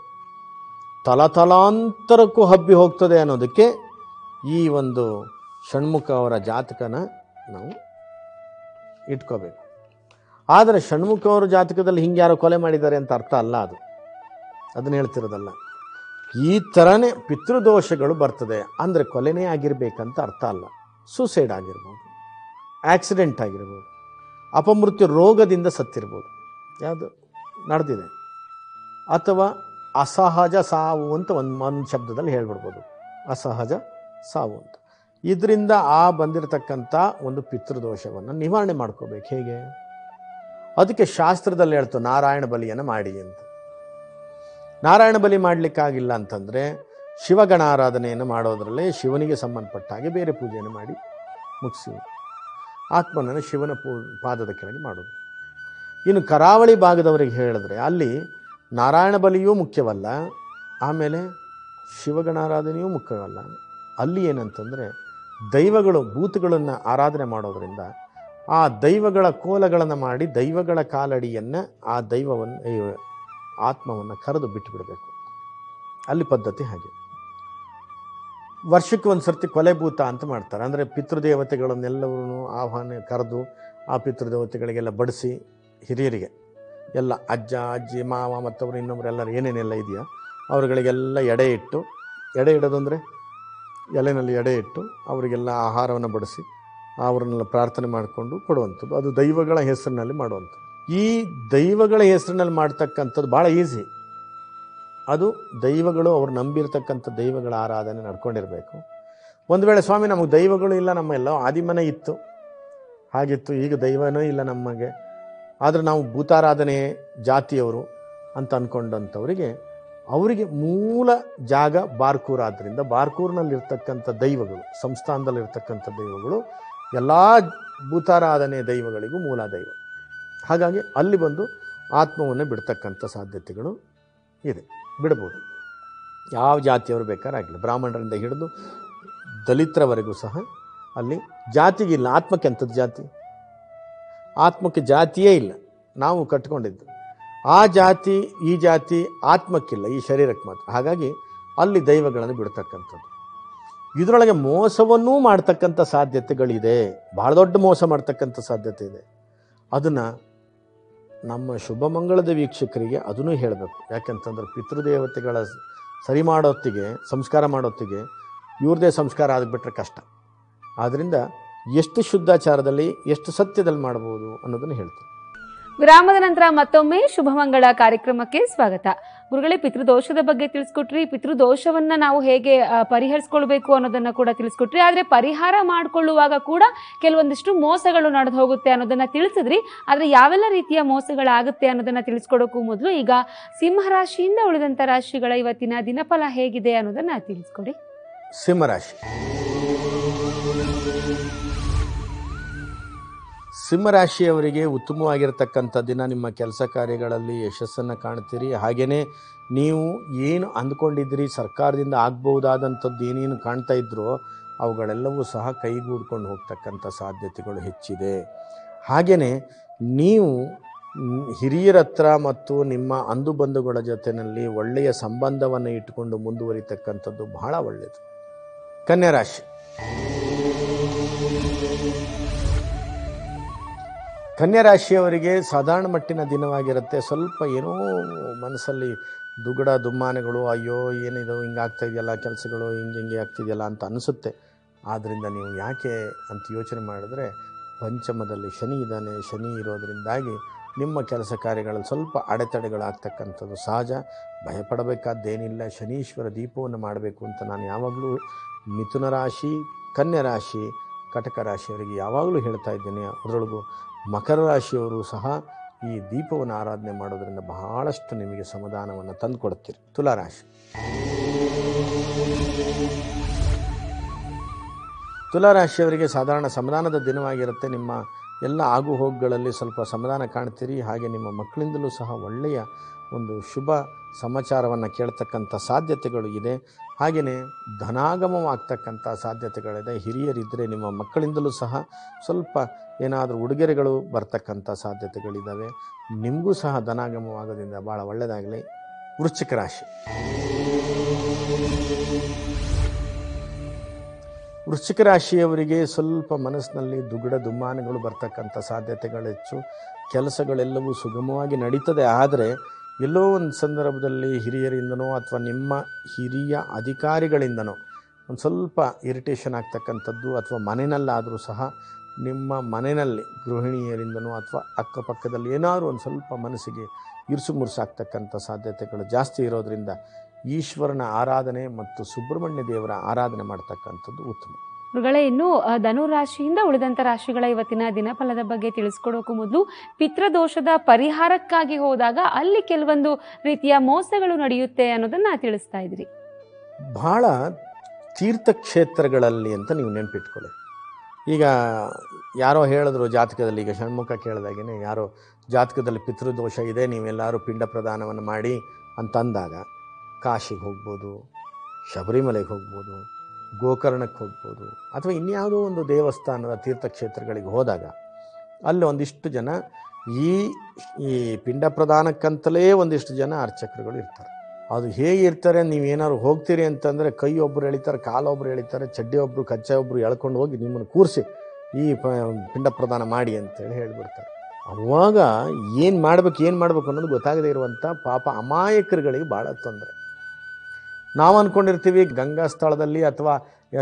ತಲತಲಾಂತರಕ್ಕೂ ಹಬ್ಬಿ ಹೋಗ್ತದೆ ಅನ್ನೋದಕ್ಕೆ ಈ ಒಂದು ಷಣ್ಮುಖ ಅವರ ಜಾತಕನ ನಾವು ಇಟ್ಕೋಬೇಕು. ಆದರೆ ಷಣ್ಮುಖ ಅವರ ಜಾತಕದಲ್ಲಿ ಹಿಂಗೆ ಯಾರೋ ಕೊಲೆ ಮಾಡಿದ್ದಾರೆ ಅಂತ ಅರ್ಥ ಅಲ್ಲ, ಅದು ಅದನ್ನು ಹೇಳ್ತಿರೋದಲ್ಲ. ಈ ಥರನೇ ಪಿತೃದೋಷಗಳು ಬರ್ತದೆ ಅಂದರೆ ಕೊಲೆನೇ ಆಗಿರಬೇಕಂತ ಅರ್ಥ ಅಲ್ಲ. ಸೂಸೈಡ್ ಆಗಿರ್ಬೋದು, ಆಕ್ಸಿಡೆಂಟ್ ಆಗಿರ್ಬೋದು, ಅಪಮೃತ್ಯು ರೋಗದಿಂದ ಸತ್ತಿರ್ಬೋದು, ಯಾವುದು ನಡೆದಿದೆ, ಅಥವಾ ಅಸಹಜ ಸಾವು ಅಂತ ಒಂದು ಒಂದು ಶಬ್ದದಲ್ಲಿ ಹೇಳ್ಬಿಡ್ಬೋದು, ಅಸಹಜ ಸಾವು ಅಂತ. ಇದರಿಂದ ಆ ಬಂದಿರತಕ್ಕಂಥ ಒಂದು ಪಿತೃದೋಷವನ್ನು ನಿವಾರಣೆ ಮಾಡ್ಕೋಬೇಕು. ಹೇಗೆ? ಅದಕ್ಕೆ ಶಾಸ್ತ್ರದಲ್ಲಿ ಹೇಳ್ತು ನಾರಾಯಣ ಬಲಿಯನ್ನು ಮಾಡಿ ಅಂತ. ನಾರಾಯಣ ಬಲಿ ಮಾಡಲಿಕ್ಕಾಗಿಲ್ಲ ಅಂತಂದರೆ ಶಿವಗಣಾರಾಧನೆಯನ್ನು ಮಾಡೋದರಲ್ಲೇ ಶಿವನಿಗೆ ಸಂಬಂಧಪಟ್ಟ ಹಾಗೆ ಬೇರೆ ಪೂಜೆಯನ್ನು ಮಾಡಿ ಮುಗಿಸಿ ಆತ್ಮನನ್ನು ಶಿವನ ಪೂ ಪಾದದ ಕೆಳಗೆ ಮಾಡೋದು. ಇನ್ನು ಕರಾವಳಿ ಭಾಗದವರಿಗೆ ಹೇಳಿದ್ರೆ ಅಲ್ಲಿ ನಾರಾಯಣ ಬಲಿಯೂ ಮುಖ್ಯವಲ್ಲ, ಆಮೇಲೆ ಶಿವಗಣಾರಾಧನೆಯೂ ಮುಖ್ಯವಲ್ಲ. ಅಲ್ಲಿ ಏನಂತಂದರೆ ದೈವಗಳು ಭೂತಗಳನ್ನು ಆರಾಧನೆ ಮಾಡೋದರಿಂದ ಆ ದೈವಗಳ ಕೋಲಗಳನ್ನು ಮಾಡಿ ದೈವಗಳ ಕಾಲಡಿಯನ್ನು ಆ ದೈವವನ್ನು ಆತ್ಮವನ್ನು ಕರೆದು ಬಿಟ್ಟು ಬಿಡಬೇಕು. ಅಲ್ಲಿ ಪದ್ಧತಿ ಹಾಗೆ. ವರ್ಷಕ್ಕೆ ಒಂದು ಸರ್ತಿ ಕೊಲೆಭೂತ ಅಂತ ಮಾಡ್ತಾರೆ. ಅಂದರೆ ಪಿತೃದೇವತೆಗಳನ್ನೆಲ್ಲರೂ ಆಹ್ವಾನ ಕರೆದು ಆ ಪಿತೃದೇವತೆಗಳಿಗೆಲ್ಲ ಬಡಿಸಿ ಹಿರಿಯರಿಗೆ ಎಲ್ಲ ಅಜ್ಜ ಅಜ್ಜಿ ಮಾವ ಮತ್ತವರು ಇನ್ನೊಬ್ಬರೆಲ್ಲರೂ ಏನೇನೆಲ್ಲ ಇದೆಯಾ ಅವರುಗಳಿಗೆಲ್ಲ ಎಡೆ ಇಟ್ಟು, ಎಡೆ ಇಡೋದು ಅಂದರೆ ಎಲೆನಲ್ಲಿ ಎಡೆ ಇಟ್ಟು ಅವರಿಗೆಲ್ಲ ಆಹಾರವನ್ನು ಬಡಿಸಿ ಅವರನ್ನೆಲ್ಲ ಪ್ರಾರ್ಥನೆ ಮಾಡಿಕೊಂಡು ಕೊಡುವಂಥದ್ದು. ಅದು ದೈವಗಳ ಹೆಸರಿನಲ್ಲಿ ಮಾಡುವಂಥದ್ದು. ಈ ದೈವಗಳ ಹೆಸರಿನಲ್ಲಿ ಮಾಡ್ತಕ್ಕಂಥದ್ದು ಭಾಳ ಈಸಿ. ಅದು ದೈವಗಳು ಅವ್ರು ನಂಬಿರ್ತಕ್ಕಂಥ ದೈವಗಳ ಆರಾಧನೆ ನಡ್ಕೊಂಡಿರಬೇಕು. ಒಂದು ವೇಳೆ ಸ್ವಾಮಿ ನಮಗೆ ದೈವಗಳು ಇಲ್ಲ, ನಮ್ಮ ಎಲ್ಲ ಆದಿಮನೆ ಇತ್ತು ಹಾಗಿತ್ತು, ಈಗ ದೈವನೇ ಇಲ್ಲ ನಮಗೆ, ಆದರೆ ನಾವು ಭೂತಾರಾಧನೆ ಜಾತಿಯವರು ಅಂತ ಅಂದ್ಕೊಂಡಂಥವರಿಗೆ ಅವರಿಗೆ ಮೂಲ ಜಾಗ ಬಾರ್ಕೂರ್ ಆದ್ದರಿಂದ ಬಾರ್ಕೂರಿನಲ್ಲಿರ್ತಕ್ಕಂಥ ದೈವಗಳು, ಸಂಸ್ಥಾನದಲ್ಲಿರ್ತಕ್ಕಂಥ ದೈವಗಳು ಎಲ್ಲ ಭೂತಾರಾಧನೆ ದೈವಗಳಿಗೂ ಮೂಲ ದೈವ. ಹಾಗಾಗಿ ಅಲ್ಲಿ ಬಂದು ಆತ್ಮವನ್ನು ಬಿಡ್ತಕ್ಕಂಥ ಸಾಧ್ಯತೆಗಳು ಇದೆ. ಬಿಡ್ಬೋದು. ಯಾವ ಜಾತಿಯವರು ಬೇಕಾರಾಗಲಿ, ಬ್ರಾಹ್ಮಣರಿಂದ ಹಿಡಿದು ದಲಿತರವರೆಗೂ ಸಹ ಅಲ್ಲಿ ಜಾತಿಗಿಲ್ಲ. ಆತ್ಮಕ್ಕೆ ಅಂಥದ್ದು ಜಾತಿ, ಆತ್ಮಕ್ಕೆ ಜಾತಿಯೇ ಇಲ್ಲ. ನಾವು ಕಟ್ಕೊಂಡಿದ್ದು ಆ ಜಾತಿ ಈ ಜಾತಿ ಆತ್ಮಕ್ಕಿಲ್ಲ, ಈ ಶರೀರಕ್ಕೆ ಮಾತ್ರ. ಹಾಗಾಗಿ ಅಲ್ಲಿ ದೈವಗಳನ್ನು ಬಿಡ್ತಕ್ಕಂಥದ್ದು. ಇದರೊಳಗೆ ಮೋಸವನ್ನೂ ಮಾಡ್ತಕ್ಕಂಥ ಸಾಧ್ಯತೆಗಳಿದೆ. ಭಾಳ ದೊಡ್ಡ ಮೋಸ ಮಾಡ್ತಕ್ಕಂಥ ಸಾಧ್ಯತೆ ಇದೆ. ಅದನ್ನು ನಮ್ಮ ಶುಭಮಂಗಳದ ವೀಕ್ಷಕರಿಗೆ ಅದನ್ನೂ ಹೇಳಬೇಕು. ಯಾಕೆಂತಂದ್ರೆ ಪಿತೃದೇವತೆಗಳ ಸರಿ ಮಾಡೋತ್ತಿಗೆ, ಸಂಸ್ಕಾರ ಮಾಡೋತ್ತಿಗೆ ಇವ್ರದೇ ಸಂಸ್ಕಾರ ಆಗಿಬಿಟ್ರೆ ಕಷ್ಟ. ಆದ್ದರಿಂದ ಎಷ್ಟು ಶುದ್ಧಾಚಾರದಲ್ಲಿ ಎಷ್ಟು ಸತ್ಯದಲ್ಲಿ ಮಾಡ್ಬೋದು ಅನ್ನೋದನ್ನು ಹೇಳ್ತೀನಿ. ವಿರಾಮದ ನಂತರ ಮತ್ತೊಮ್ಮೆ ಶುಭಮಂಗಳ ಕಾರ್ಯಕ್ರಮಕ್ಕೆ ಸ್ವಾಗತ. ಗುರುಗಳೇ, ಪಿತೃದೋಷದ ಬಗ್ಗೆ ತಿಳಿಸ್ಕೊಟ್ರಿ. ಪಿತೃದೋಷವನ್ನ ನಾವು ಹೇಗೆ ಪರಿಹರಿಸ್ಕೊಳ್ಬೇಕು ಅನ್ನೋದನ್ನ ಕೂಡ ತಿಳಿಸ್ಕೊಟ್ರಿ. ಆದರೆ ಪರಿಹಾರ ಮಾಡಿಕೊಳ್ಳುವಾಗ ಕೂಡ ಕೆಲವೊಂದಿಷ್ಟು ಮೋಸಗಳು ನಡೆದು ಹೋಗುತ್ತೆ ಅನ್ನೋದನ್ನ ತಿಳಿಸಿದ್ರಿ. ಆದರೆ ಯಾವೆಲ್ಲ ರೀತಿಯ ಮೋಸಗಳಾಗುತ್ತೆ ಅನ್ನೋದನ್ನ ತಿಳಿಸ್ಕೊಡೋಕ್ಕೂ ಮೊದಲು ಈಗ ಸಿಂಹರಾಶಿಯಿಂದ ಉಳಿದಂಥ ರಾಶಿಗಳ ಇವತ್ತಿನ ದಿನಫಲ ಹೇಗಿದೆ ಅನ್ನೋದನ್ನ ತಿಳಿಸ್ಕೊಡಿ. ಸಿಂಹರಾಶಿ ಸಿಂಹರಾಶಿಯವರಿಗೆ ಉತ್ತಮವಾಗಿರ್ತಕ್ಕಂಥ ದಿನ. ನಿಮ್ಮ ಕೆಲಸ ಕಾರ್ಯಗಳಲ್ಲಿ ಯಶಸ್ಸನ್ನು ಕಾಣ್ತೀರಿ. ಹಾಗೆಯೇ ನೀವು ಏನು ಅಂದ್ಕೊಂಡಿದ್ದೀರಿ ಸರ್ಕಾರದಿಂದ ಆಗ್ಬಹುದಾದಂಥದ್ದು ಏನೇನು ಕಾಣ್ತಾ ಇದ್ರೋ ಅವುಗಳೆಲ್ಲವೂ ಸಹ ಕೈಗೂಡ್ಕೊಂಡು ಹೋಗ್ತಕ್ಕಂಥ ಸಾಧ್ಯತೆಗಳು ಹೆಚ್ಚಿದೆ. ಹಾಗೆಯೇ ನೀವು ಹಿರಿಯರ ಹತ್ರ ಮತ್ತು ನಿಮ್ಮ ಅಂದು ಬಂಧುಗಳ ಜೊತೆಯಲ್ಲಿ ಒಳ್ಳೆಯ ಸಂಬಂಧವನ್ನು ಇಟ್ಟುಕೊಂಡು ಮುಂದುವರಿತಕ್ಕಂಥದ್ದು ಬಹಳ ಒಳ್ಳೆಯದು. ಕನ್ಯಾ ರಾಶಿ ಕನ್ಯಾ ರಾಶಿಯವರಿಗೆ ಸಾಧಾರಣ ಮಟ್ಟಿನ ದಿನವಾಗಿರುತ್ತೆ. ಸ್ವಲ್ಪ ಏನೋ ಮನಸ್ಸಲ್ಲಿ ದುಗುಡ ದುಮ್ಮಾನಗಳು, ಅಯ್ಯೋ ಏನಿದು ಹಿಂಗಾಗ್ತಾ ಇದೆಯಲ್ಲ, ಕೆಲಸಗಳು ಹಿಂಗೆ ಹಿಂಗೆ ಆಗ್ತಿದೆಯಲ್ಲ ಅಂತ ಅನಿಸುತ್ತೆ. ಆದ್ದರಿಂದ ನೀವು ಯಾಕೆ ಅಂತ ಯೋಚನೆ ಮಾಡಿದ್ರೆ ಪಂಚಮದಲ್ಲಿ ಶನಿ ಇದ್ದಾನೆ. ಶನಿ ಇರೋದರಿಂದಾಗಿ ನಿಮ್ಮ ಕೆಲಸ ಕಾರ್ಯಗಳಲ್ಲಿ ಸ್ವಲ್ಪ ಅಡೆತಡೆಗಳಾಗ್ತಕ್ಕಂಥದ್ದು ಸಹಜ. ಭಯಪಡಬೇಕಾದ್ದೇನಿಲ್ಲ. ಶನೀಶ್ವರ ದೀಪವನ್ನು ಮಾಡಬೇಕು ಅಂತ ನಾನು ಯಾವಾಗಲೂ ಮಿಥುನ ರಾಶಿ, ಕನ್ಯಾ ರಾಶಿ, ಕಟಕ ರಾಶಿಯವರಿಗೆ ಯಾವಾಗಲೂ ಹೇಳ್ತಾ ಇದ್ದೇನೆ. ಅದರೊಳಗೂ ಮಕರ ರಾಶಿಯವರು ಸಹ ಈ ದೀಪವನ್ನು ಆರಾಧನೆ ಮಾಡೋದರಿಂದ ಬಹಳಷ್ಟು ನಿಮಗೆ ಸಮಾಧಾನವನ್ನು ತಂದು ಕೊಡ್ತೀರಿ. ತುಲಾರಾಶಿ ತುಲಾರಾಶಿಯವರಿಗೆ ಸಾಧಾರಣ ಸಮಾಧಾನದ ದಿನವಾಗಿರುತ್ತೆ. ನಿಮ್ಮ ಎಲ್ಲ ಆಗು ಹೋಗುಗಳಲ್ಲಿ ಸ್ವಲ್ಪ ಸಮಾಧಾನ ಕಾಣ್ತೀರಿ. ಹಾಗೆ ನಿಮ್ಮ ಮಕ್ಕಳಿಂದಲೂ ಸಹ ಒಳ್ಳೆಯ ಒಂದು ಶುಭ ಸಮಾಚಾರವನ್ನು ಕೇಳ್ತಕ್ಕಂಥ ಸಾಧ್ಯತೆಗಳು ಇದೆ. ಹಾಗೆಯೇ ಧನಾಗಮವಾಗ್ತಕ್ಕಂಥ ಸಾಧ್ಯತೆಗಳಿದೆ. ಹಿರಿಯರಿದ್ದರೆ ನಿಮ್ಮ ಮಕ್ಕಳಿಂದಲೂ ಸಹ ಸ್ವಲ್ಪ ಏನಾದರೂ ಉಡುಗೊರೆಗಳು ಬರ್ತಕ್ಕಂಥ ಸಾಧ್ಯತೆಗಳಿದ್ದಾವೆ. ನಿಮಗೂ ಸಹ ಧನಾಗಮವಾಗೋದ್ರಿಂದ ಭಾಳ ಒಳ್ಳೆಯದಾಗಲಿ. ವೃಶ್ಚಿಕ ರಾಶಿ ವೃಶ್ಚಿಕ ರಾಶಿಯವರಿಗೆ ಸ್ವಲ್ಪ ಮನಸ್ಸಿನಲ್ಲಿ ದುಗುಡ ದುಮ್ಮಾನಗಳು ಬರ್ತಕ್ಕಂಥ ಸಾಧ್ಯತೆಗಳು ಹೆಚ್ಚು. ಕೆಲಸಗಳೆಲ್ಲವೂ ಸುಗಮವಾಗಿ ನಡೀತದೆ. ಆದರೆ ಎಲ್ಲೋ ಒಂದು ಸಂದರ್ಭದಲ್ಲಿ ಹಿರಿಯರಿಂದನೋ ಅಥವಾ ನಿಮ್ಮ ಹಿರಿಯ ಅಧಿಕಾರಿಗಳಿಂದನೋ ಒಂದು ಸ್ವಲ್ಪ ಇರಿಟೇಷನ್ ಆಗ್ತಕ್ಕಂಥದ್ದು, ಅಥವಾ ಮನೆಯಲ್ಲಾದರೂ ಸಹ ನಿಮ್ಮ ಮನೆಯಲ್ಲಿ ಗೃಹಿಣಿಯರಿಂದನೋ ಅಥವಾ ಅಕ್ಕಪಕ್ಕದಲ್ಲಿ ಏನಾದರೂ ಒಂದು ಸ್ವಲ್ಪ ಮನಸ್ಸಿಗೆ ಇರುಸು ಮುರುಸಾಗ್ತಕ್ಕಂಥ ಸಾಧ್ಯತೆಗಳು ಜಾಸ್ತಿ ಇರೋದರಿಂದ ಈಶ್ವರನ ಆರಾಧನೆ ಮತ್ತು ಸುಬ್ರಹ್ಮಣ್ಯ ದೇವರ ಆರಾಧನೆ ಮಾಡ್ತಕ್ಕಂಥದ್ದು ಉತ್ತಮ. ಗುರುಗಳೇ, ಇನ್ನು ಧನು ರಾಶಿಯಿಂದ ಉಳಿದಂಥ ರಾಶಿಗಳ ಇವತ್ತಿನ ದಿನಫಲದ ಬಗ್ಗೆ ತಿಳಿಸ್ಕೊಡೋಕ್ಕೂ ಮೊದಲು ಪಿತೃದೋಷದ ಪರಿಹಾರಕ್ಕಾಗಿ ಹೋದಾಗ ಅಲ್ಲಿ ಕೆಲವೊಂದು ರೀತಿಯ ಮೋಸಗಳು ನಡೆಯುತ್ತೆ ಅನ್ನೋದನ್ನ ತಿಳಿಸ್ತಾ ಇದ್ರಿ. ಭಾಳ ತೀರ್ಥಕ್ಷೇತ್ರಗಳಲ್ಲಿ ಅಂತ ನೀವು ನೆನಪಿಟ್ಕೊಳ್ಳಿ. ಈಗ ಯಾರೋ ಹೇಳಿದ್ರು ಜಾತಕದಲ್ಲಿ, ಈಗ ಷಣ್ಮುಖ ಕೇಳಿದಾಗೇ ಯಾರೋ ಜಾತಕದಲ್ಲಿ ಪಿತೃದೋಷ ಇದೆ, ನೀವೆಲ್ಲರೂ ಪಿಂಡ ಪ್ರದಾನವನ್ನು ಮಾಡಿ ಅಂತಂದಾಗ ಕಾಶಿಗೆ ಹೋಗ್ಬೋದು, ಶಬರಿಮಲೆಗೆ ಹೋಗ್ಬೋದು, ಗೋಕರ್ಣಕ್ಕೆ ಹೋಗ್ಬೋದು, ಅಥವಾ ಇನ್ಯಾವುದೋ ಒಂದು ದೇವಸ್ಥಾನದ ತೀರ್ಥಕ್ಷೇತ್ರಗಳಿಗೆ ಹೋದಾಗ ಅಲ್ಲಿ ಒಂದಿಷ್ಟು ಜನ ಈ ಈ ಪಿಂಡ ಪ್ರದಾನಕ್ಕಂತಲೇ ಒಂದಿಷ್ಟು ಜನ ಅರ್ಚಕರುಗಳು ಇರ್ತಾರೆ. ಅದು ಹೇಗಿರ್ತಾರೆ, ನೀವೇನಾದ್ರು ಹೋಗ್ತೀರಿ ಅಂತಂದರೆ ಕೈ ಒಬ್ಬರು ಎಳಿತಾರೆ, ಕಾಲೊಬ್ಬರು ಎಳಿತಾರೆ, ಚಡ್ಡಿ ಒಬ್ಬರು ಕಚ್ಚೆ ಒಬ್ಬರು ಎಳ್ಕೊಂಡು ಹೋಗಿ ನಿಮ್ಮನ್ನು ಕೂರಿಸಿ ಈ ಪ ಪಿಂಡ ಪ್ರದಾನ ಮಾಡಿ ಅಂತೇಳಿ ಹೇಳಿಬಿಡ್ತಾರೆ. ಅವಾಗ ಏನು ಮಾಡ್ಬೇಕು ಏನು ಮಾಡ್ಬೇಕು ಅನ್ನೋದು ಗೊತ್ತಾಗದೇ ಇರುವಂಥ ಪಾಪ ಅಮಾಯಕರುಗಳಿಗೆ ಭಾಳ ತೊಂದರೆ. ನಾವು ಅಂದ್ಕೊಂಡಿರ್ತೀವಿ ಗಂಗಾ ಸ್ಥಳದಲ್ಲಿ ಅಥವಾ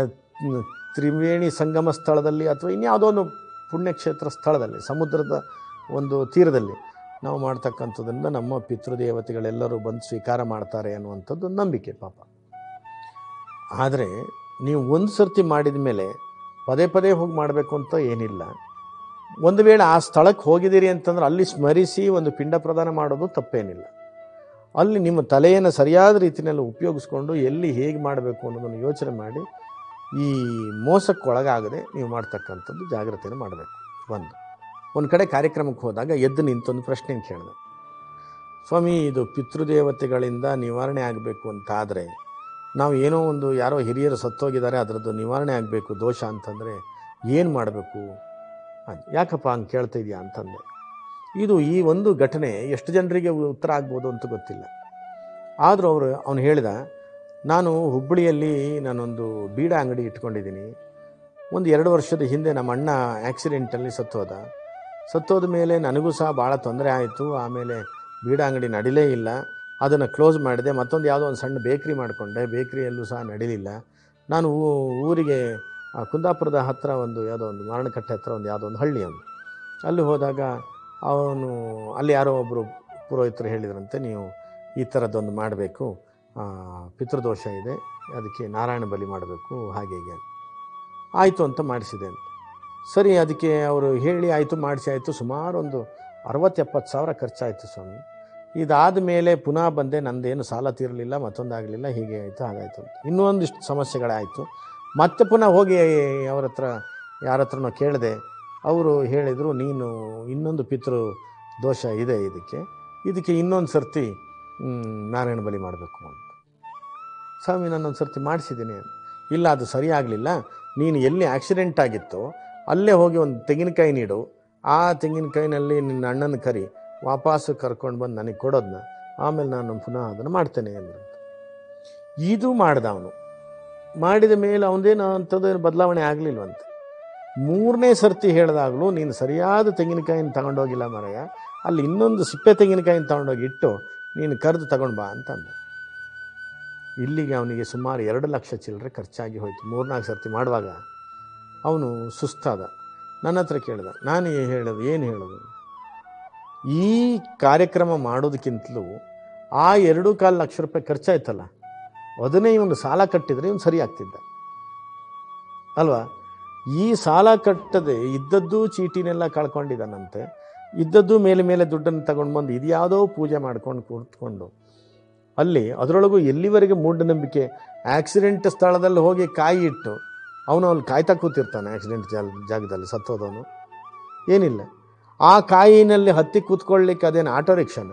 ತ್ರಿವೇಣಿ ಸಂಗಮ ಸ್ಥಳದಲ್ಲಿ ಅಥವಾ ಇನ್ಯಾವುದೋ ಒಂದು ಪುಣ್ಯಕ್ಷೇತ್ರ ಸ್ಥಳದಲ್ಲಿ, ಸಮುದ್ರದ ಒಂದು ತೀರದಲ್ಲಿ ನಾವು ಮಾಡ್ತಕ್ಕಂಥದ್ದನ್ನು ನಮ್ಮ ಪಿತೃದೇವತೆಗಳೆಲ್ಲರೂ ಬಂದು ಸ್ವೀಕಾರ ಮಾಡ್ತಾರೆ ಅನ್ನುವಂಥದ್ದು ನಂಬಿಕೆ ಪಾಪ. ಆದರೆ ನೀವು ಒಂದು ಸರ್ತಿ ಮಾಡಿದ ಮೇಲೆ ಪದೇ ಪದೇ ಹೋಗಿ ಮಾಡಬೇಕು ಅಂತ ಏನಿಲ್ಲ. ಒಂದು ವೇಳೆ ಆ ಸ್ಥಳಕ್ಕೆ ಹೋಗಿದ್ದೀರಿ ಅಂತಂದ್ರೆ ಅಲ್ಲಿ ಸ್ಮರಿಸಿ ಒಂದು ಪಿಂಡ ಪ್ರದಾನ ಮಾಡೋದು ತಪ್ಪೇನಿಲ್ಲ. ಅಲ್ಲಿ ನಿಮ್ಮ ತಲೆಯನ್ನು ಸರಿಯಾದ ರೀತಿಯಲ್ಲಿ ಉಪಯೋಗಿಸ್ಕೊಂಡು ಎಲ್ಲಿ ಹೇಗೆ ಮಾಡಬೇಕು ಅನ್ನೋದನ್ನು ಯೋಚನೆ ಮಾಡಿ ಈ ಮೋಸಕ್ಕೆ ಒಳಗಾಗದೆ ನೀವು ಮಾಡ್ತಕ್ಕಂಥದ್ದು ಜಾಗ್ರತೆಯನ್ನು ಮಾಡಬೇಕು. ಒಂದು ಒಂದು ಕಡೆ ಕಾರ್ಯಕ್ರಮಕ್ಕೆ ಹೋದಾಗ ಎದ್ದು ನಿಂತೊಂದು ಪ್ರಶ್ನೆ ಕೇಳಿದೆ, ಸ್ವಾಮಿ ಇದು ಪಿತೃದೇವತೆಗಳಿಂದ ನಿವಾರಣೆ ಆಗಬೇಕು ಅಂತಾದರೆ ನಾವು ಏನೋ ಒಂದು ಯಾರೋ ಹಿರಿಯರು ಸತ್ತೋಗಿದ್ದಾರೆ, ಅದರದ್ದು ನಿವಾರಣೆ ಆಗಬೇಕು ದೋಷ ಅಂತಂದರೆ ಏನು ಮಾಡಬೇಕು? ಯಾಕಪ್ಪ ಹಂಗೆ ಕೇಳ್ತಾ ಇದೆಯಾ ಅಂತಂದೆ. ಇದು ಈ ಒಂದು ಘಟನೆ ಎಷ್ಟು ಜನರಿಗೆ ಉತ್ತರ ಆಗ್ಬೋದು ಅಂತ ಗೊತ್ತಿಲ್ಲ. ಆದರೂ ಅವರು ಅವನು ಹೇಳಿದ, ನಾನು ಹುಬ್ಬಳ್ಳಿಯಲ್ಲಿ ನಾನೊಂದು ಬೀಡ ಅಂಗಡಿ ಇಟ್ಕೊಂಡಿದ್ದೀನಿ. ಒಂದು ಎರಡು ವರ್ಷದ ಹಿಂದೆ ನಮ್ಮ ಅಣ್ಣ ಆ್ಯಕ್ಸಿಡೆಂಟಲ್ಲಿ ಸತ್ತೋದ. ಸತ್ತೋದ ಮೇಲೆ ನನಗೂ ಸಹ ಭಾಳ ತೊಂದರೆ ಆಯಿತು. ಆಮೇಲೆ ಬೀಡ ಅಂಗಡಿ ನಡಿಲೇ ಇಲ್ಲ, ಅದನ್ನು ಕ್ಲೋಸ್ ಮಾಡಿದೆ. ಮತ್ತೊಂದು ಯಾವುದೋ ಒಂದು ಸಣ್ಣ ಬೇಕ್ರಿ ಮಾಡಿಕೊಂಡೆ, ಬೇಕ್ರಿಯಲ್ಲೂ ಸಹ ನಡೀಲಿಲ್ಲ. ನಾನು ಊರಿಗೆ ಕುಂದಾಪುರದ ಹತ್ತಿರ ಒಂದು ಯಾವುದೋ ಒಂದು ಮಾರಣಕಟ್ಟೆ ಹತ್ತಿರ ಒಂದು ಯಾವುದೋ ಒಂದು ಹಳ್ಳಿ ಅವನು, ಅಲ್ಲಿ ಹೋದಾಗ ಅವನು ಅಲ್ಲಿ ಯಾರೋ ಒಬ್ಬರು ಪುರೋಹಿತರು ಹೇಳಿದ್ರಂತೆ, ನೀವು ಈ ಥರದ್ದೊಂದು ಮಾಡಬೇಕು, ಪಿತೃದೋಷ ಇದೆ, ಅದಕ್ಕೆ ನಾರಾಯಣ ಬಲಿ ಮಾಡಬೇಕು, ಹಾಗೆ ಹೀಗೆ. ಆಯಿತು ಅಂತ ಮಾಡಿಸಿದೆ ಅಂತ. ಸರಿ, ಅದಕ್ಕೆ ಅವರು ಹೇಳಿ ಆಯಿತು, ಮಾಡಿಸಿ ಆಯಿತು. ಸುಮಾರು ಒಂದು ಅರವತ್ತು ಎಪ್ಪತ್ತು ಸಾವಿರ ಖರ್ಚಾಯಿತು ಸ್ವಾಮಿ. ಇದಾದ ಮೇಲೆ ಪುನಃ ಬಂದೆ, ನಂದೇನು ಸಾಲ ತೀರಲಿಲ್ಲ, ಮತ್ತೊಂದಾಗಲಿಲ್ಲ, ಹೀಗೆ ಆಯಿತು ಹಾಗಾಯಿತು ಅಂತ. ಇನ್ನೊಂದಿಷ್ಟು ಸಮಸ್ಯೆಗಳಾಯಿತು. ಮತ್ತೆ ಪುನಃ ಹೋಗಿ ಅವ್ರ ಹತ್ರ ಯಾರ ಹತ್ರನೋ ಕೇಳಿದೆ. ಅವರು ಹೇಳಿದರು, ನೀನು ಇನ್ನೊಂದು ಪಿತೃ ದೋಷ ಇದೆ ಇದಕ್ಕೆ, ಇದಕ್ಕೆ ಇನ್ನೊಂದು ಸರ್ತಿ ನಾರಾಯಣ ಬಲಿ ಮಾಡಬೇಕು ಅಂತ. ಸ್ವಾಮಿ ನಾನೊಂದು ಸರ್ತಿ ಮಾಡಿಸಿದ್ದೀನಿ. ಇಲ್ಲ, ಅದು ಸರಿಯಾಗಲಿಲ್ಲ, ನೀನು ಎಲ್ಲಿ ಆಕ್ಸಿಡೆಂಟ್ ಆಗಿತ್ತೋ ಅಲ್ಲೇ ಹೋಗಿ ಒಂದು ತೆಂಗಿನಕಾಯಿ ನೀಡು, ಆ ತೆಂಗಿನಕಾಯಿನಲ್ಲಿ ನಿನ್ನ ಅಣ್ಣನ ಕರಿ, ವಾಪಸ್ಸು ಕರ್ಕೊಂಡು ಬಂದು ನನಗೆ ಕೊಡೋದನ್ನ, ಆಮೇಲೆ ನಾನು ಪುನಃ ಅದನ್ನು ಮಾಡ್ತೇನೆ ಅಂದ್ರಂತ. ಇದು ಮಾಡ್ದ ಅವನು. ಮಾಡಿದ ಮೇಲೆ ಅವನದೇನು ಅಂಥದ್ದು ಬದಲಾವಣೆ ಆಗಲಿಲ್ವಂತೆ. ಮೂರನೇ ಸರ್ತಿ ಹೇಳಿದಾಗಲೂ ನೀನು ಸರಿಯಾದ ತೆಂಗಿನಕಾಯಿನ ತಗೊಂಡೋಗಿಲ್ಲ ಮರಯ್ಯ, ಅಲ್ಲಿ ಇನ್ನೊಂದು ಸಿಪ್ಪೆ ತೆಂಗಿನಕಾಯಿನ ತಗೊಂಡೋಗಿ ಇಟ್ಟು ನೀನು ಕರೆದು ತಗೊಂಡು ಬಾ ಅಂತಂದ. ಇಲ್ಲಿಗೆ ಅವನಿಗೆ ಸುಮಾರು ಎರಡು ಲಕ್ಷ ಚಿಲ್ಲರೆ ಖರ್ಚಾಗಿ ಹೋಯಿತು. ಮೂರ್ನಾಲ್ಕು ಸರ್ತಿ ಮಾಡುವಾಗ ಅವನು ಸುಸ್ತಾದ. ನನ್ನ ಹತ್ರ ಕೇಳಿದ. ನಾನು ಹೇಳೋದು ಏನು ಹೇಳೋದು, ಈ ಕಾರ್ಯಕ್ರಮ ಮಾಡೋದಕ್ಕಿಂತಲೂ ಆ ಎರಡು ಕಾಲು ಲಕ್ಷ ರೂಪಾಯಿ ಖರ್ಚಾಯ್ತಲ್ಲ, ಅದನ್ನೇ ಇವನು ಸಾಲ ಕಟ್ಟಿದರೆ ಇವನು ಸರಿ ಆಗ್ತಿದ್ದ ಅಲ್ವಾ? ಈ ಸಾಲ ಕಟ್ಟದೆ ಇದ್ದದ್ದು ಚೀಟಿನೆಲ್ಲ ಕಳ್ಕೊಂಡಿದ್ದಾನಂತೆ. ಇದ್ದದ್ದು ಮೇಲೆ ಮೇಲೆ ದುಡ್ಡನ್ನು ತಗೊಂಡು ಬಂದು ಇದು ಯಾವುದೋ ಪೂಜೆ ಮಾಡ್ಕೊಂಡು ಕೂತ್ಕೊಂಡು ಅಲ್ಲಿ ಅದರೊಳಗೂ ಎಲ್ಲಿವರೆಗೆ ಮೂಢನಂಬಿಕೆ. ಆಕ್ಸಿಡೆಂಟ್ ಸ್ಥಳದಲ್ಲಿ ಹೋಗಿ ಕಾಯಿ ಇಟ್ಟು ಅವನು ಅಲ್ಲಿ ಕಾಯ್ತಾ ಕೂತಿರ್ತಾನೆ. ಆಕ್ಸಿಡೆಂಟ್ ಜಾಗ ಜಾಗದಲ್ಲಿ ಸತ್ತೋದವನು ಏನಿಲ್ಲ, ಆ ಕಾಯಿನಲ್ಲಿ ಹತ್ತಿ ಕೂತ್ಕೊಳ್ಳಿಕ್ಕೆ ಅದೇನು ಆಟೋ ರಿಕ್ಷಾನ?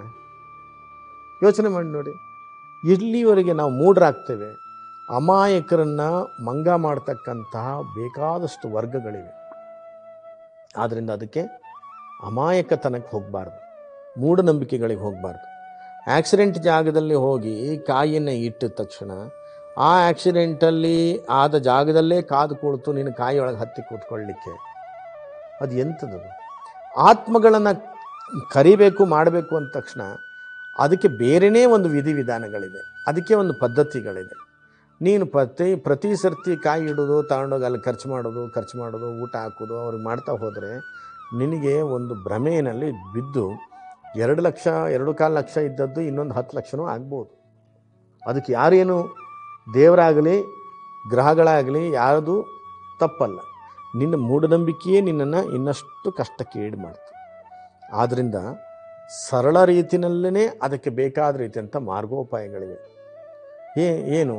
ಯೋಚನೆ ಮಾಡಿ ನೋಡಿ, ಎಲ್ಲಿವರೆಗೆ ನಾವು ಮೂಢರಾಗ್ತೇವೆ. ಅಮಾಯಕರನ್ನು ಮಂಗ ಮಾಡ್ತಕ್ಕಂತಹ ಬೇಕಾದಷ್ಟು ವರ್ಗಗಳಿವೆ. ಆದ್ದರಿಂದ ಅದಕ್ಕೆ ಅಮಾಯಕತನಕ್ಕೆ ಹೋಗಬಾರ್ದು, ಮೂಢನಂಬಿಕೆಗಳಿಗೆ ಹೋಗಬಾರ್ದು. ಆಕ್ಸಿಡೆಂಟ್ ಜಾಗದಲ್ಲಿ ಹೋಗಿ ಕಾಯಿಯನ್ನು ಇಟ್ಟಿದ ತಕ್ಷಣ ಆ ಆಕ್ಸಿಡೆಂಟಲ್ಲಿ ಆದ ಜಾಗದಲ್ಲೇ ಕಾದು ಕುಳಿತು ನೀನು ಕಾಯಿಯೊಳಗೆ ಹತ್ತಿ ಕೂತ್ಕೊಳ್ಳಿಕ್ಕೆ ಅದು ಎಂಥದ್ದು? ಆತ್ಮಗಳನ್ನು ಕರಿಬೇಕು ಮಾಡಬೇಕು ಅಂದ ತಕ್ಷಣ ಅದಕ್ಕೆ ಬೇರೆಯೇ ಒಂದು ವಿಧಿವಿಧಾನಗಳಿದೆ, ಅದಕ್ಕೆ ಒಂದು ಪದ್ಧತಿಗಳಿದೆ. ನೀನು ಪ್ರತಿ ಪ್ರತಿ ಸರ್ತಿ ಕಾಯಿ ಇಡೋದು, ತಗೊಂಡೋಗಿ ಅಲ್ಲಿ ಖರ್ಚು ಮಾಡೋದು ಖರ್ಚು ಮಾಡೋದು ಊಟ ಹಾಕೋದು ಅವ್ರಿಗೆ ಮಾಡ್ತಾ ಹೋದರೆ ನಿನಗೆ ಒಂದು ಭ್ರಮೆಯಲ್ಲಿ ಬಿದ್ದು ಎರಡು ಲಕ್ಷ ಎರಡು ಕಾಲು ಲಕ್ಷ ಇದ್ದದ್ದು ಇನ್ನೊಂದು ಹತ್ತು ಲಕ್ಷನೂ ಆಗ್ಬೋದು. ಅದಕ್ಕೆ ಯಾರೇನು ದೇವರಾಗಲಿ ಗ್ರಹಗಳಾಗಲಿ ಯಾವುದು ತಪ್ಪಲ್ಲ. ನಿನ್ನ ಮೂಢನಂಬಿಕೆಯೇ ನಿನ್ನನ್ನು ಇನ್ನಷ್ಟು ಕಷ್ಟಕ್ಕೆ ಈಡು ಮಾಡ್ತದೆ. ಆದ್ದರಿಂದ ಸರಳ ರೀತಿಯಲ್ಲೇ ಅದಕ್ಕೆ ಬೇಕಾದ ರೀತಿಯಂಥ ಮಾರ್ಗೋಪಾಯಗಳಿವೆ. ಏ ಏನು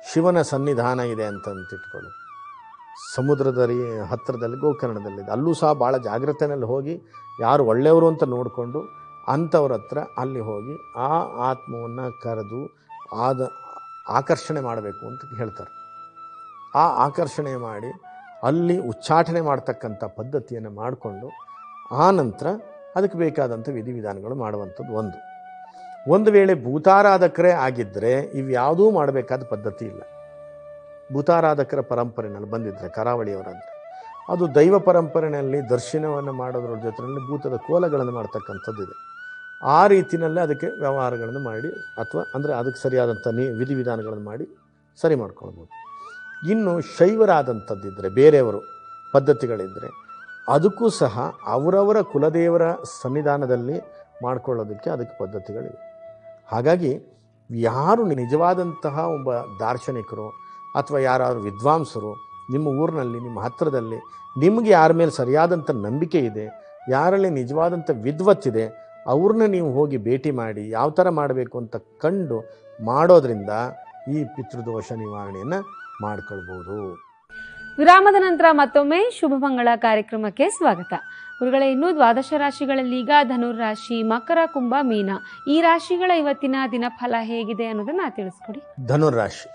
ಶಿವನ ಸನ್ನಿಧಾನ ಇದೆ ಅಂತ ಇಟ್ಕೊಳ್ಳಿ. ಸಮುದ್ರದ ರೀ ಹತ್ತಿರದಲ್ಲಿ ಗೋಕರ್ಣದಲ್ಲಿದೆ. ಅಲ್ಲೂ ಸಹ ಭಾಳ ಜಾಗ್ರತೆಯಲ್ಲಿ ಹೋಗಿ ಯಾರು ಒಳ್ಳೆಯವರು ಅಂತ ನೋಡಿಕೊಂಡು ಅಂಥವ್ರ ಹತ್ರ ಅಲ್ಲಿ ಹೋಗಿ ಆ ಆತ್ಮವನ್ನು ಕರೆದು ಆದ ಆಕರ್ಷಣೆ ಮಾಡಬೇಕು ಅಂತ ಹೇಳ್ತಾರೆ. ಆ ಆಕರ್ಷಣೆ ಮಾಡಿ ಅಲ್ಲಿ ಉಚ್ಚಾಟನೆ ಮಾಡ್ತಕ್ಕಂಥ ಪದ್ಧತಿಯನ್ನು ಮಾಡಿಕೊಂಡು ಆ ನಂತರ ಅದಕ್ಕೆ ಬೇಕಾದಂಥ ವಿಧಿವಿಧಾನಗಳು ಮಾಡುವಂಥದ್ದು ಒಂದು. ಒಂದು ವೇಳೆ ಭೂತಾರಾಧಕರೇ ಆಗಿದ್ದರೆ ಇವ್ಯಾವುದೂ ಮಾಡಬೇಕಾದ ಪದ್ಧತಿ ಇಲ್ಲ. ಭೂತಾರಾಧಕರ ಪರಂಪರೆಯಲ್ಲಿ ಬಂದಿದ್ದರೆ ಕರಾವಳಿಯವರಾದರೆ ಅದು ದೈವ ಪರಂಪರೆಯಲ್ಲಿ ದರ್ಶನವನ್ನು ಮಾಡೋದ್ರ ಜೊತೆಯಲ್ಲಿ ಭೂತದ ಕೋಲಗಳನ್ನು ಮಾಡ್ತಕ್ಕಂಥದ್ದಿದೆ. ಆ ರೀತಿಯಲ್ಲೇ ಅದಕ್ಕೆ ವ್ಯವಹಾರಗಳನ್ನು ಮಾಡಿ ಅಥವಾ ಅಂದರೆ ಅದಕ್ಕೆ ಸರಿಯಾದಂಥ ನೀ ವಿಧಿವಿಧಾನಗಳನ್ನು ಮಾಡಿ ಸರಿ ಮಾಡ್ಕೊಳ್ಬೋದು. ಇನ್ನು ಶೈವರಾದಂಥದ್ದಿದ್ದರೆ ಬೇರೆಯವರು ಪದ್ಧತಿಗಳಿದ್ದರೆ ಅದಕ್ಕೂ ಸಹ ಅವರವರ ಕುಲದೇವರ ಸನ್ನಿಧಾನದಲ್ಲಿ ಮಾಡ್ಕೊಳ್ಳೋದಕ್ಕೆ ಅದಕ್ಕೆ ಪದ್ಧತಿಗಳಿವೆ. ಹಾಗಾಗಿ ಯಾರು ನಿಜವಾದಂತಹ ಒಬ್ಬ ದಾರ್ಶನಿಕರು ಅಥವಾ ಯಾರಾದರೂ ವಿದ್ವಾಂಸರು ನಿಮ್ಮ ಊರಿನಲ್ಲಿ ನಿಮ್ಮ ಹತ್ತಿರದಲ್ಲಿ ನಿಮಗೆ ಯಾರ ಮೇಲೆ ಸರಿಯಾದಂಥ ನಂಬಿಕೆ ಇದೆ, ಯಾರಲ್ಲಿ ನಿಜವಾದಂಥ ವಿದ್ವತ್ತಿದೆ, ಅವ್ರನ್ನ ನೀವು ಹೋಗಿ ಭೇಟಿ ಮಾಡಿ ಯಾವ ಥರ ಮಾಡಬೇಕು ಅಂತ ಕಂಡು ಮಾಡೋದ್ರಿಂದ ಈ ಪಿತೃದೋಷ ನಿವಾರಣೆಯನ್ನು ಮಾಡ್ಕೊಳ್ಬೋದು. ವಿರಾಮದ ನಂತರ ಮತ್ತೊಮ್ಮೆ ಶುಭಮಂಗಳ ಕಾರ್ಯಕ್ರಮಕ್ಕೆ ಸ್ವಾಗತ. ಗುರುಗಳೇ, ಇನ್ನೂ ದ್ವಾದಶ ರಾಶಿಗಳಲ್ಲಿ ಈಗ ಧನುರಾಶಿ, ಮಕರ, ಕುಂಭ, ಮೀನ ಈ ರಾಶಿಗಳ ಇವತ್ತಿನ ದಿನಫಲ ಹೇಗಿದೆ ಅನ್ನೋದನ್ನ ತಿಳಿಸ್ಕೊಡಿ. ಧನುರಾಶಿ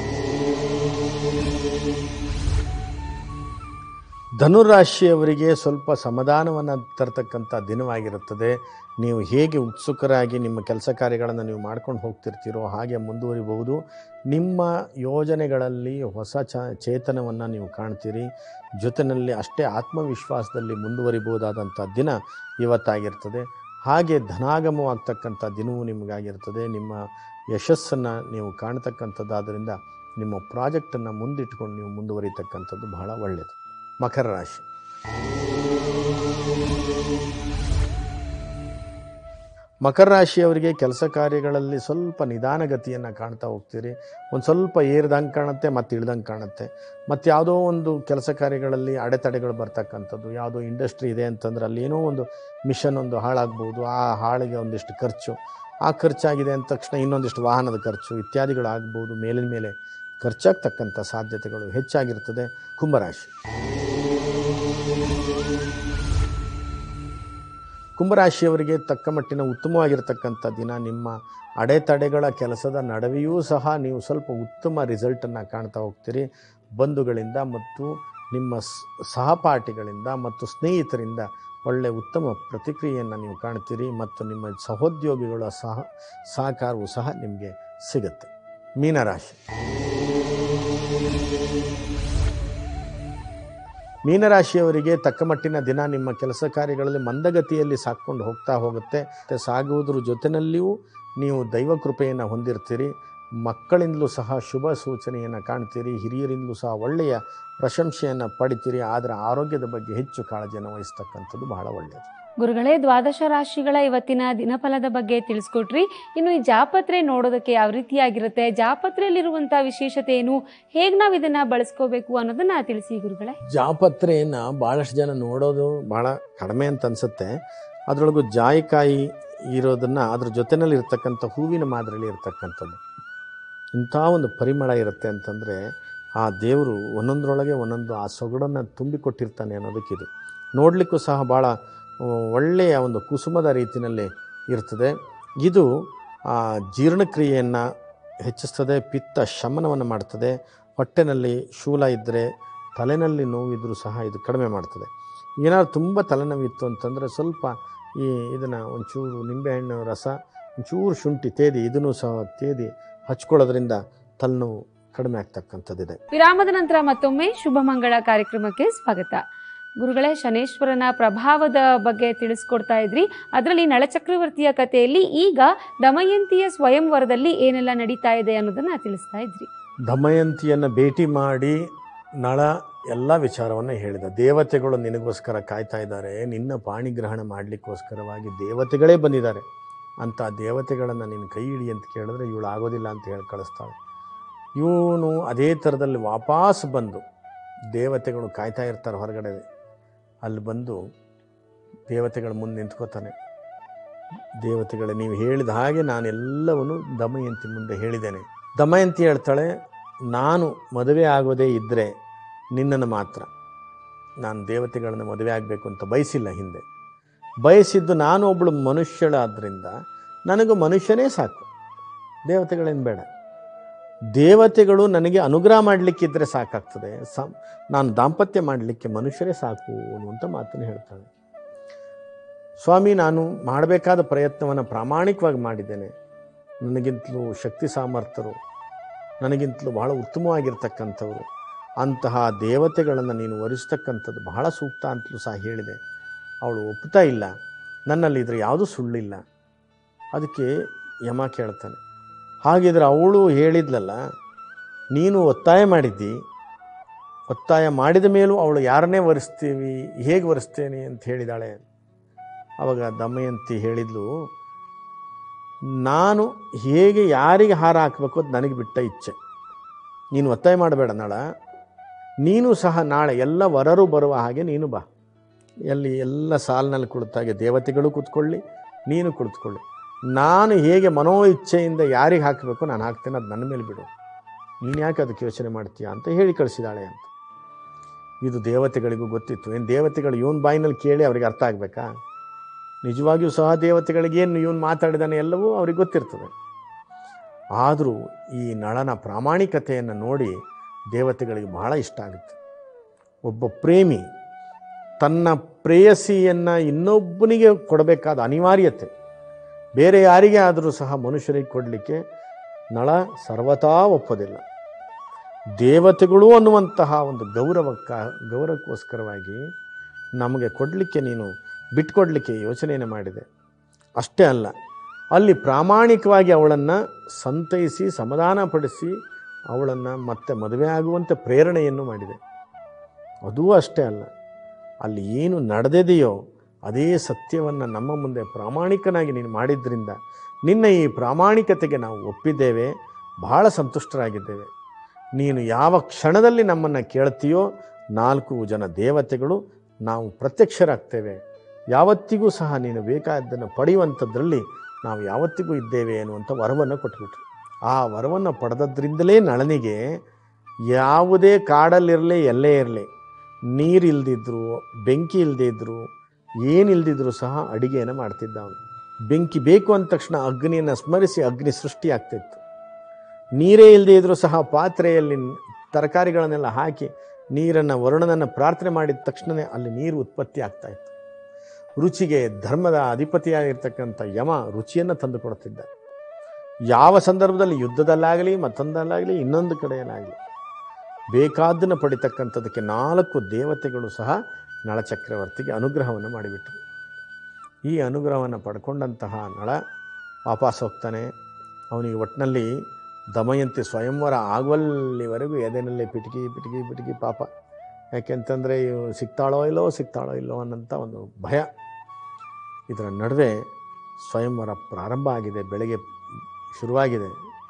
ಧನುರಾಶಿಯವರಿಗೆ ಸ್ವಲ್ಪ ಸಮಾಧಾನವನ್ನು ತರತಕ್ಕಂಥ ದಿನವಾಗಿರುತ್ತದೆ. ನೀವು ಹೇಗೆ ಉತ್ಸುಕರಾಗಿ ನಿಮ್ಮ ಕೆಲಸ ಕಾರ್ಯಗಳನ್ನು ನೀವು ಮಾಡ್ಕೊಂಡು ಹೋಗ್ತಿರ್ತೀರೋ ಹಾಗೆ ಮುಂದುವರಿಬಹುದು. ನಿಮ್ಮ ಯೋಜನೆಗಳಲ್ಲಿ ಹೊಸ ಚ ಚೇತನವನ್ನು ನೀವು ಕಾಣ್ತೀರಿ. ಜೊತೆಯಲ್ಲಿ ಅಷ್ಟೇ ಆತ್ಮವಿಶ್ವಾಸದಲ್ಲಿ ಮುಂದುವರಿಬಹುದಾದಂಥ ದಿನ ಇವತ್ತಾಗಿರ್ತದೆ. ಹಾಗೆ ಧನಾಗಮವಾಗ್ತಕ್ಕಂಥ ದಿನವೂ ನಿಮಗಾಗಿರ್ತದೆ. ನಿಮ್ಮ ಯಶಸ್ಸನ್ನು ನೀವು ಕಾಣ್ತಕ್ಕಂಥದ್ದಾದ್ದರಿಂದ ನಿಮ್ಮ ಪ್ರಾಜೆಕ್ಟನ್ನು ಮುಂದಿಟ್ಕೊಂಡು ನೀವು ಮುಂದುವರಿತಕ್ಕಂಥದ್ದು ಬಹಳ ಒಳ್ಳೆಯದು. ಮಕರ ರಾಶಿ ಮಕರ ರಾಶಿಯವರಿಗೆ ಕೆಲಸ ಕಾರ್ಯಗಳಲ್ಲಿ ಸ್ವಲ್ಪ ನಿಧಾನಗತಿಯನ್ನು ಕಾಣ್ತಾ ಹೋಗ್ತೀರಿ. ಒಂದು ಸ್ವಲ್ಪ ಏರ್ದಂಗೆ ಕಾಣುತ್ತೆ ಮತ್ತು ಇಳ್ದಂಗೆ ಕಾಣುತ್ತೆ. ಮತ್ತು ಯಾವುದೋ ಒಂದು ಕೆಲಸ ಕಾರ್ಯಗಳಲ್ಲಿ ಅಡೆತಡೆಗಳು ಬರ್ತಕ್ಕಂಥದ್ದು, ಯಾವುದೋ ಇಂಡಸ್ಟ್ರಿ ಇದೆ ಅಂತಂದ್ರೆ ಅಲ್ಲಿ ಏನೋ ಒಂದು ಮಿಷನ್ ಒಂದು ಹಾಳಾಗ್ಬೋದು. ಆ ಹಾಳಿಗೆ ಒಂದಿಷ್ಟು ಖರ್ಚು, ಆ ಖರ್ಚಾಗಿದೆ ಅಂದ ತಕ್ಷಣ ಇನ್ನೊಂದಿಷ್ಟು ವಾಹನದ ಖರ್ಚು ಇತ್ಯಾದಿಗಳು ಆಗ್ಬೋದು. ಮೇಲಿನ ಮೇಲೆ ಖರ್ಚಾಗ್ತಕ್ಕಂಥ ಸಾಧ್ಯತೆಗಳು ಹೆಚ್ಚಾಗಿರ್ತದೆ. ಕುಂಭರಾಶಿ ಕುಂಭರಾಶಿಯವರಿಗೆ ತಕ್ಕ ಮಟ್ಟಿನ ಉತ್ತಮವಾಗಿರ್ತಕ್ಕಂಥ ದಿನ. ನಿಮ್ಮ ಅಡೆತಡೆಗಳ ಕೆಲಸದ ನಡುವೆಯೂ ಸಹ ನೀವು ಸ್ವಲ್ಪ ಉತ್ತಮ ರಿಸಲ್ಟನ್ನು ಕಾಣ್ತಾ ಹೋಗ್ತೀರಿ. ಬಂಧುಗಳಿಂದ ಮತ್ತು ನಿಮ್ಮ ಸಹಪಾಠಿಗಳಿಂದ ಮತ್ತು ಸ್ನೇಹಿತರಿಂದ ಒಳ್ಳೆಯ ಉತ್ತಮ ಪ್ರತಿಕ್ರಿಯೆಯನ್ನು ನೀವು ಕಾಣ್ತೀರಿ. ಮತ್ತು ನಿಮ್ಮ ಸಹೋದ್ಯೋಗಿಗಳ ಸಹ ಸಹಕಾರವೂ ಸಹ ನಿಮಗೆ ಸಿಗುತ್ತೆ. ಮೀನರಾಶಿ ಮೀನರಾಶಿಯವರಿಗೆ ತಕ್ಕ ಮಟ್ಟಿನ ದಿನ. ನಿಮ್ಮ ಕೆಲಸ ಕಾರ್ಯಗಳಲ್ಲಿ ಮಂದಗತಿಯಲ್ಲಿ ಸಾಕ್ಕೊಂಡು ಹೋಗ್ತಾ ಹೋಗುತ್ತೆ. ಸಾಗುವುದ್ರ ಜೊತೆಯಲ್ಲಿಯೂ ನೀವು ದೈವ ಕೃಪೆಯನ್ನು ಹೊಂದಿರ್ತೀರಿ. ಮಕ್ಕಳಿಂದಲೂ ಸಹ ಶುಭ ಸೂಚನೆಯನ್ನು ಕಾಣ್ತೀರಿ. ಹಿರಿಯರಿಂದಲೂ ಸಹ ಒಳ್ಳೆಯ ಪ್ರಶಂಸೆಯನ್ನು ಪಡಿತೀರಿ. ಆದರೆ ಆರೋಗ್ಯದ ಬಗ್ಗೆ ಹೆಚ್ಚು ಕಾಳಜಿಯನ್ನು ವಹಿಸ್ತಕ್ಕಂಥದ್ದು ಬಹಳ ಒಳ್ಳೆಯದು. ಗುರುಗಳೇ, ದ್ವಾದಶ ರಾಶಿಗಳ ಇವತ್ತಿನ ದಿನಫಲದ ಬಗ್ಗೆ ತಿಳಿಸ್ಕೊಟ್ರಿ. ಇನ್ನು ಈ ಜಾಪತ್ರೆ ನೋಡೋದಕ್ಕೆ ಯಾವ ರೀತಿಯಾಗಿರುತ್ತೆ, ಜಾಪತ್ರೆಯಲ್ಲಿರುವಂಥ ವಿಶೇಷತೆ ಏನು, ಹೇಗೆ ನಾವು ಇದನ್ನು ಬಳಸ್ಕೋಬೇಕು ಅನ್ನೋದನ್ನ ತಿಳಿಸಿ ಗುರುಗಳೇ. ಜಾಪತ್ರೆಯನ್ನು ಭಾಳಷ್ಟು ಜನ ನೋಡೋದು ಭಾಳ ಕಡಿಮೆ ಅಂತ ಅನಿಸುತ್ತೆ. ಅದರೊಳಗೂ ಜಾಯಿಕಾಯಿ ಇರೋದನ್ನು ಅದ್ರ ಜೊತೆಯಲ್ಲಿ ಇರ್ತಕ್ಕಂಥ ಹೂವಿನ ಮಾದರಿಯಲ್ಲಿ ಇರ್ತಕ್ಕಂಥದ್ದು ಇಂಥ ಒಂದು ಪರಿಮಳ ಇರುತ್ತೆ ಅಂತಂದರೆ ಆ ದೇವರು ಒಂದೊಂದರೊಳಗೆ ಒಂದೊಂದು ಆ ಸೊಗಡನ್ನು ತುಂಬಿಕೊಟ್ಟಿರ್ತಾನೆ ಅನ್ನೋದಕ್ಕಿದು. ನೋಡಲಿಕ್ಕೂ ಸಹ ಭಾಳ ಒಳ್ಳೆಯ ಒಂದು ಕುಸುಮದ ರೀತಿಯಲ್ಲಿ ಇರ್ತದೆ. ಇದು ಜೀರ್ಣಕ್ರಿಯೆಯನ್ನು ಹೆಚ್ಚಿಸ್ತದೆ, ಪಿತ್ತ ಶಮನವನ್ನು ಮಾಡ್ತದೆ. ಹೊಟ್ಟೆನಲ್ಲಿ ಶೂಲ ಇದ್ದರೆ, ತಲೆನಲ್ಲಿ ನೋವಿದ್ರೂ ಸಹ ಇದು ಕಡಿಮೆ ಮಾಡ್ತದೆ. ಏನಾದ್ರು ತುಂಬ ತಲೆನೋವಿತ್ತು ಅಂತಂದರೆ ಸ್ವಲ್ಪ ಈ ಇದನ್ನು ಒಂಚೂರು ನಿಂಬೆಹಣ್ಣು ರಸ, ಒಂಚೂರು ಶುಂಠಿ ತೇದಿ ಇದನ್ನು ಸಹ ತೇದಿ ಹಚ್ಕೊಳ್ಳೋದ್ರಿಂದ ತಲೆನೋವು ಕಡಿಮೆ ಆಗ್ತಕ್ಕಂಥದ್ದಿದೆ. ವಿರಾಮದ ನಂತರ ಮತ್ತೊಮ್ಮೆ ಶುಭಮಂಗಳ ಕಾರ್ಯಕ್ರಮಕ್ಕೆ ಸ್ವಾಗತ. ಗುರುಗಳೇ, ಶನೇಶ್ವರನ ಪ್ರಭಾವದ ಬಗ್ಗೆ ತಿಳಿಸ್ಕೊಡ್ತಾ ಇದ್ರಿ. ಅದರಲ್ಲಿ ನಳಚಕ್ರವರ್ತಿಯ ಕಥೆಯಲ್ಲಿ ಈಗ ದಮಯಂತಿಯ ಸ್ವಯಂವರದಲ್ಲಿ ಏನೆಲ್ಲ ನಡೀತಾ ಇದೆ ಅನ್ನೋದನ್ನ ತಿಳಿಸ್ತಾ ಇದ್ರಿ. ದಮಯಂತಿಯನ್ನು ಭೇಟಿ ಮಾಡಿ ನಳ ಎಲ್ಲ ವಿಚಾರವನ್ನು ಹೇಳಿದ. ದೇವತೆಗಳು ನಿನಗೋಸ್ಕರ ಕಾಯ್ತಾ ಇದ್ದಾರೆ, ನಿನ್ನ ಪಾಣಿಗ್ರಹಣ ಮಾಡಲಿಕ್ಕೋಸ್ಕರವಾಗಿ ದೇವತೆಗಳೇ ಬಂದಿದ್ದಾರೆ ಅಂತ. ದೇವತೆಗಳನ್ನು ನಿನ್ನ ಕೈ ಹಿಡಿ ಅಂತ ಕೇಳಿದ್ರೆ ಇವಳು ಆಗೋದಿಲ್ಲ ಅಂತ ಹೇಳಿ ಕಳಿಸ್ತಾಳೆ. ಇವನು ಅದೇ ಥರದಲ್ಲಿ ವಾಪಸ್ ಬಂದು ದೇವತೆಗಳು ಕಾಯ್ತಾ ಇರ್ತಾರೆ ಹೊರಗಡೆ, ಅಲ್ಲಿ ಬಂದು ದೇವತೆಗಳ ಮುಂದೆ ನಿಂತ್ಕೋತಾನೆ. ದೇವತೆಗಳೇ, ನೀವು ಹೇಳಿದ ಹಾಗೆ ನಾನೆಲ್ಲವನ್ನು ದಮಯಂತಿ ಮುಂದೆ ಹೇಳಿದ್ದೇನೆ. ದಮಯಂತಿ ಹೇಳ್ತಾಳೆ, ನಾನು ಮದುವೆ ಆಗೋದೇ ಇದ್ದರೆ ನಿನ್ನನ್ನು ಮಾತ್ರ. ನಾನು ದೇವತೆಗಳನ್ನು ಮದುವೆ ಆಗಬೇಕು ಅಂತ ಬಯಸಿಲ್ಲ ಹಿಂದೆ. ಬಯಸಿದ್ದು ನಾನು ಒಬ್ಬಳು ಮನುಷ್ಯಳಾದ್ದರಿಂದ ನನಗೂ ಮನುಷ್ಯನೇ ಸಾಕು, ದೇವತೆಗಳೇನು ಬೇಡ. ದೇವತೆಗಳು ನನಗೆ ಅನುಗ್ರಹ ಮಾಡಲಿಕ್ಕಿದ್ರೆ ಸಾಕಾಗ್ತದೆ, ಸ ನಾನು ದಾಂಪತ್ಯ ಮಾಡಲಿಕ್ಕೆ ಮನುಷ್ಯರೇ ಸಾಕು ಅನ್ನುವಂಥ ಮಾತನ್ನು ಹೇಳ್ತಾಳೆ. ಸ್ವಾಮಿ, ನಾನು ಮಾಡಬೇಕಾದ ಪ್ರಯತ್ನವನ್ನು ಪ್ರಾಮಾಣಿಕವಾಗಿ ಮಾಡಿದ್ದೇನೆ. ನನಗಿಂತಲೂ ಶಕ್ತಿ ಸಾಮರ್ಥ್ಯರು, ನನಗಿಂತಲೂ ಬಹಳ ಉತ್ತಮವಾಗಿರ್ತಕ್ಕಂಥವ್ರು, ಅಂತಹ ದೇವತೆಗಳನ್ನು ನೀನು ವರಿಸ್ತಕ್ಕಂಥದ್ದು ಬಹಳ ಸೂಕ್ತ ಅಂತಲೂ ಸಹ ಹೇಳಿದೆ. ಅವಳು ಒಪ್ತಾ ಇಲ್ಲ, ನನ್ನಲ್ಲಿ ಇದ್ರೆ ಯಾವುದೂ ಸುಳ್ಳಿಲ್ಲ. ಅದಕ್ಕೆ ಯಮ ಕೇಳ್ತಾನೆ, ಹಾಗಿದ್ರೆ ಅವಳು ಹೇಳಿದ್ಲಲ್ಲ, ನೀನು ಒತ್ತಾಯ ಮಾಡಿದ್ದಿ, ಒತ್ತಾಯ ಮಾಡಿದ ಮೇಲೂ ಅವಳು ಯಾರನ್ನೇ ವರಿಸ್ತೀವಿ, ಹೇಗೆ ವರಿಸ್ತೇನೆ ಅಂತ ಹೇಳಿದಾಳೆ. ಆವಾಗ ದಮಯಂತಿ ಹೇಳಿದ್ಲು, ನಾನು ಹೇಗೆ ಯಾರಿಗೆ ಹಾರ ಹಾಕಬೇಕು ಅದು ನನಗೆ ಬಿಟ್ಟ ಇಚ್ಛೆ, ನೀನು ಒತ್ತಾಯ ಮಾಡಬೇಡ. ನಾಳ ನೀನು ಸಹ ನಾಳೆ ಎಲ್ಲ ವರರು ಬರುವ ಹಾಗೆ ನೀನು ಬಾ, ಎಲ್ಲಿ ಎಲ್ಲ ಸಾಲಿನಲ್ಲಿ ಕುಳಿತಾಗೆ ದೇವತೆಗಳು ಕೂತ್ಕೊಳ್ಳಿ, ನೀನು ಕುಳಿತುಕೊಳ್ಳಿ. ನಾನು ಹೇಗೆ ಮನೋ ಇಚ್ಛೆಯಿಂದ ಯಾರಿಗೆ ಹಾಕಬೇಕು ನಾನು ಹಾಕ್ತೇನೆ, ಅದು ನನ್ನ ಮೇಲೆ ಬಿಡು, ನೀನು ಯಾಕೆ ಅದಕ್ಕೆ ಯೋಚನೆ ಮಾಡ್ತೀಯ ಅಂತ ಹೇಳಿ ಕಳಿಸಿದಾಳೆ ಅಂತ. ಇದು ದೇವತೆಗಳಿಗೂ ಗೊತ್ತಿತ್ತು. ಏನು ದೇವತೆಗಳು ಇವನ್ ಬಾಯಿನಲ್ಲಿ ಕೇಳಿ ಅವ್ರಿಗೆ ಅರ್ಥ ಆಗಬೇಕಾ? ನಿಜವಾಗಿಯೂ ಸಹ ದೇವತೆಗಳಿಗೇನು ಇವನು ಮಾತಾಡಿದಾನೆ ಎಲ್ಲವೂ ಅವ್ರಿಗೆ ಗೊತ್ತಿರ್ತದೆ. ಆದರೂ ಈ ನಳನ ಪ್ರಾಮಾಣಿಕತೆಯನ್ನು ನೋಡಿ ದೇವತೆಗಳಿಗೆ ಬಹಳ ಇಷ್ಟ ಆಗುತ್ತೆ. ಒಬ್ಬ ಪ್ರೇಮಿ ತನ್ನ ಪ್ರೇಯಸಿಯನ್ನು ಇನ್ನೊಬ್ಬನಿಗೆ ಕೊಡಬೇಕಾದ ಅನಿವಾರ್ಯತೆ ಬೇರೆ ಯಾರಿಗೆ ಆದರೂ ಸಹ ಮನುಷ್ಯರಿಗೆ ಕೊಡಲಿಕ್ಕೆ ನಳ ಸರ್ವತಾ ಒಪ್ಪೋದಿಲ್ಲ. ದೇವತೆಗಳು ಅನ್ನುವಂತಹ ಒಂದು ಗೌರವಕ್ಕ ಗೌರವಕ್ಕೋಸ್ಕರವಾಗಿ ನಮಗೆ ಕೊಡಲಿಕ್ಕೆ ನೀನು ಬಿಟ್ಕೊಡ್ಲಿಕ್ಕೆ ಯೋಚನೆಯನ್ನು ಮಾಡಿದೆ. ಅಷ್ಟೇ ಅಲ್ಲ, ಅಲ್ಲಿ ಪ್ರಾಮಾಣಿಕವಾಗಿ ಅವಳನ್ನು ಸಂತೈಸಿ ಸಮಾಧಾನಪಡಿಸಿ ಅವಳನ್ನು ಮತ್ತೆ ಮದುವೆ ಆಗುವಂತೆ ಪ್ರೇರಣೆಯನ್ನು ಮಾಡಿದೆ. ಅದೂ ಅಷ್ಟೇ ಅಲ್ಲ, ಅಲ್ಲಿ ಏನು ನಡೆದಿದೆಯೋ ಅದೇ ಸತ್ಯವನ್ನು ನಮ್ಮ ಮುಂದೆ ಪ್ರಾಮಾಣಿಕನಾಗಿ ನೀನು ಮಾಡಿದ್ರಿಂದ ನಿನ್ನ ಈ ಪ್ರಾಮಾಣಿಕತೆಗೆ ನಾವು ಒಪ್ಪಿದ್ದೇವೆ, ಬಹಳ ಸಂತುಷ್ಟರಾಗಿದ್ದೇವೆ. ನೀನು ಯಾವ ಕ್ಷಣದಲ್ಲಿ ನಮ್ಮನ್ನು ಕೇಳ್ತೀಯೋ ನಾಲ್ಕು ಜನ ದೇವತೆಗಳು ನಾವು ಪ್ರತ್ಯಕ್ಷರಾಗ್ತೇವೆ. ಯಾವತ್ತಿಗೂ ಸಹ ನೀನು ಬೇಕಾದ್ದನ್ನು ಪಡೆಯುವಂಥದ್ರಲ್ಲಿ ನಾವು ಯಾವತ್ತಿಗೂ ಇದ್ದೇವೆ ಎನ್ನುವಂಥ ವರವನ್ನು ಕೊಟ್ಬಿಟ್ರು. ಆ ವರವನ್ನು ಪಡೆದದ್ರಿಂದಲೇ ನಳನಿಗೆ ಯಾವುದೇ ಕಾಡಲ್ಲಿರಲಿ ಎಲ್ಲೇ ಇರಲಿ, ನೀರಿಲ್ದಿದ್ರು ಬೆಂಕಿ ಇಲ್ಲದೇ ಇದ್ದರು ಏನಿಲ್ದಿದ್ರು ಸಹ ಅಡಿಗೆಯನ್ನು ಮಾಡ್ತಿದ್ದ ಅವನು. ಬೆಂಕಿ ಬೇಕು ಅಂದ ತಕ್ಷಣ ಅಗ್ನಿಯನ್ನು ಸ್ಮರಿಸಿ ಅಗ್ನಿ ಸೃಷ್ಟಿ ಆಗ್ತಿತ್ತು. ನೀರೇ ಇಲ್ಲದೇ ಇದ್ದರೂ ಸಹ ಪಾತ್ರೆಯಲ್ಲಿ ತರಕಾರಿಗಳನ್ನೆಲ್ಲ ಹಾಕಿ ನೀರನ್ನು ವರುಣನನ್ನು ಪ್ರಾರ್ಥನೆ ಮಾಡಿದ ತಕ್ಷಣವೇ ಅಲ್ಲಿ ನೀರು ಉತ್ಪತ್ತಿ ಆಗ್ತಾಯಿತ್ತು. ರುಚಿಗೆ ಧರ್ಮದ ಅಧಿಪತಿಯಾಗಿರ್ತಕ್ಕಂಥ ಯಮ ರುಚಿಯನ್ನು ತಂದು ಕೊಡ್ತಿದ್ದ. ಯಾವ ಸಂದರ್ಭದಲ್ಲಿ ಯುದ್ಧದಲ್ಲಾಗಲಿ ಮತ್ತೊಂದಲ್ಲಾಗಲಿ ಇನ್ನೊಂದು ಕಡೆಯಲ್ಲಾಗಲಿ ಬೇಕಾದ್ದನ್ನು ಪಡಿತಕ್ಕಂಥದ್ದಕ್ಕೆ ನಾಲ್ಕು ದೇವತೆಗಳು ಸಹ ನಳಚಕ್ರವರ್ತಿಗೆ ಅನುಗ್ರಹವನ್ನು ಮಾಡಿಬಿಟ್ರು. ಈ ಅನುಗ್ರಹವನ್ನು ಪಡ್ಕೊಂಡಂತಹ ನಳ ವಾಪಸ್ ಹೋಗ್ತಾನೆ. ಅವನಿಗೆ ಒಟ್ಟಿನಲ್ಲಿ ದಮಯಂತಿ ಸ್ವಯಂವರ ಆಗುವಲ್ಲಿವರೆಗೂ ಎದೆನಲ್ಲಿ ಪಿಟಿಕಿ ಪಿಟಿಕಿ ಪಿಟಿಕಿ ಪಾಪ. ಯಾಕೆಂತಂದರೆ ಇವು ಸಿಗ್ತಾಳೋ ಇಲ್ಲೋ ಸಿಗ್ತಾಳೋ ಇಲ್ಲೋ ಅನ್ನೋಂಥ ಒಂದು ಭಯ. ಇದರ ನಡುವೆ ಸ್ವಯಂವರ ಪ್ರಾರಂಭ ಆಗಿದೆ, ಬೆಳಗ್ಗೆ ಶುರುವಾಗಿದೆ.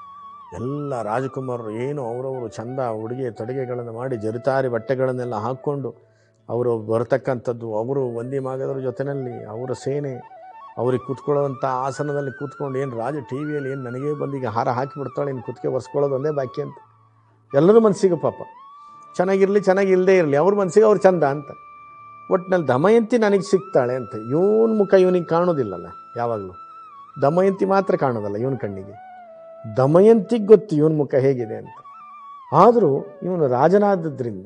ಎಲ್ಲ ರಾಜಕುಮಾರರು ಏನು ಅವರವರು ಚಂದ ಉಡುಗೆ ತೊಡುಗೆಗಳನ್ನು ಮಾಡಿ ಜರಿತಾರಿ ಬಟ್ಟೆಗಳನ್ನೆಲ್ಲ ಹಾಕ್ಕೊಂಡು ಅವರು ಬರತಕ್ಕಂಥದ್ದು, ಅವರು ವಂದಿ ಮಾಗದರ ಜೊತೆಯಲ್ಲಿ ಅವರ ಸೇನೆ ಅವ್ರಿಗೆ ಕೂತ್ಕೊಳ್ಳೋವಂಥ ಆಸನದಲ್ಲಿ ಕೂತ್ಕೊಂಡು, ಏನು ರಾಜ ಟಿ ವಿಯಲ್ಲಿ ಏನು ನನಗೇ ಬಂದೀಗ ಹಾರ ಹಾಕಿಬಿಡ್ತಾಳೆ, ಇನ್ನು ಕುತ್ತಿಗೆ ಒರೆಸ್ಕೊಳ್ಳೋದು ಒಂದೇ ಬಾಕಿ ಅಂತ ಎಲ್ಲರೂ ಮನಸ್ಸಿಗೆ ಪಾಪ. ಚೆನ್ನಾಗಿರಲಿ ಚೆನ್ನಾಗಿ ಇಲ್ಲದೇ ಇರಲಿ ಅವ್ರ ಮನಸ್ಸಿಗೆ ಅವ್ರು ಚಂದ ಅಂತ. ಒಟ್ಟಿನಲ್ಲಿ ದಮಯಂತಿ ನನಗೆ ಸಿಗ್ತಾಳೆ ಅಂತ ಇವನ ಮುಖ ಇವನಿಗೆ ಕಾಣೋದಿಲ್ಲಲ್ಲ. ಯಾವಾಗಲೂ ದಮಯಂತಿ ಮಾತ್ರ ಕಾಣೋದಲ್ಲ ಇವನ ಕಣ್ಣಿಗೆ. ದಮಯಂತಿಗೆ ಗೊತ್ತು ಇವನ ಮುಖ ಹೇಗಿದೆ ಅಂತ. ಆದರೂ ಇವನು ರಾಜನಾದದ್ರಿಂದ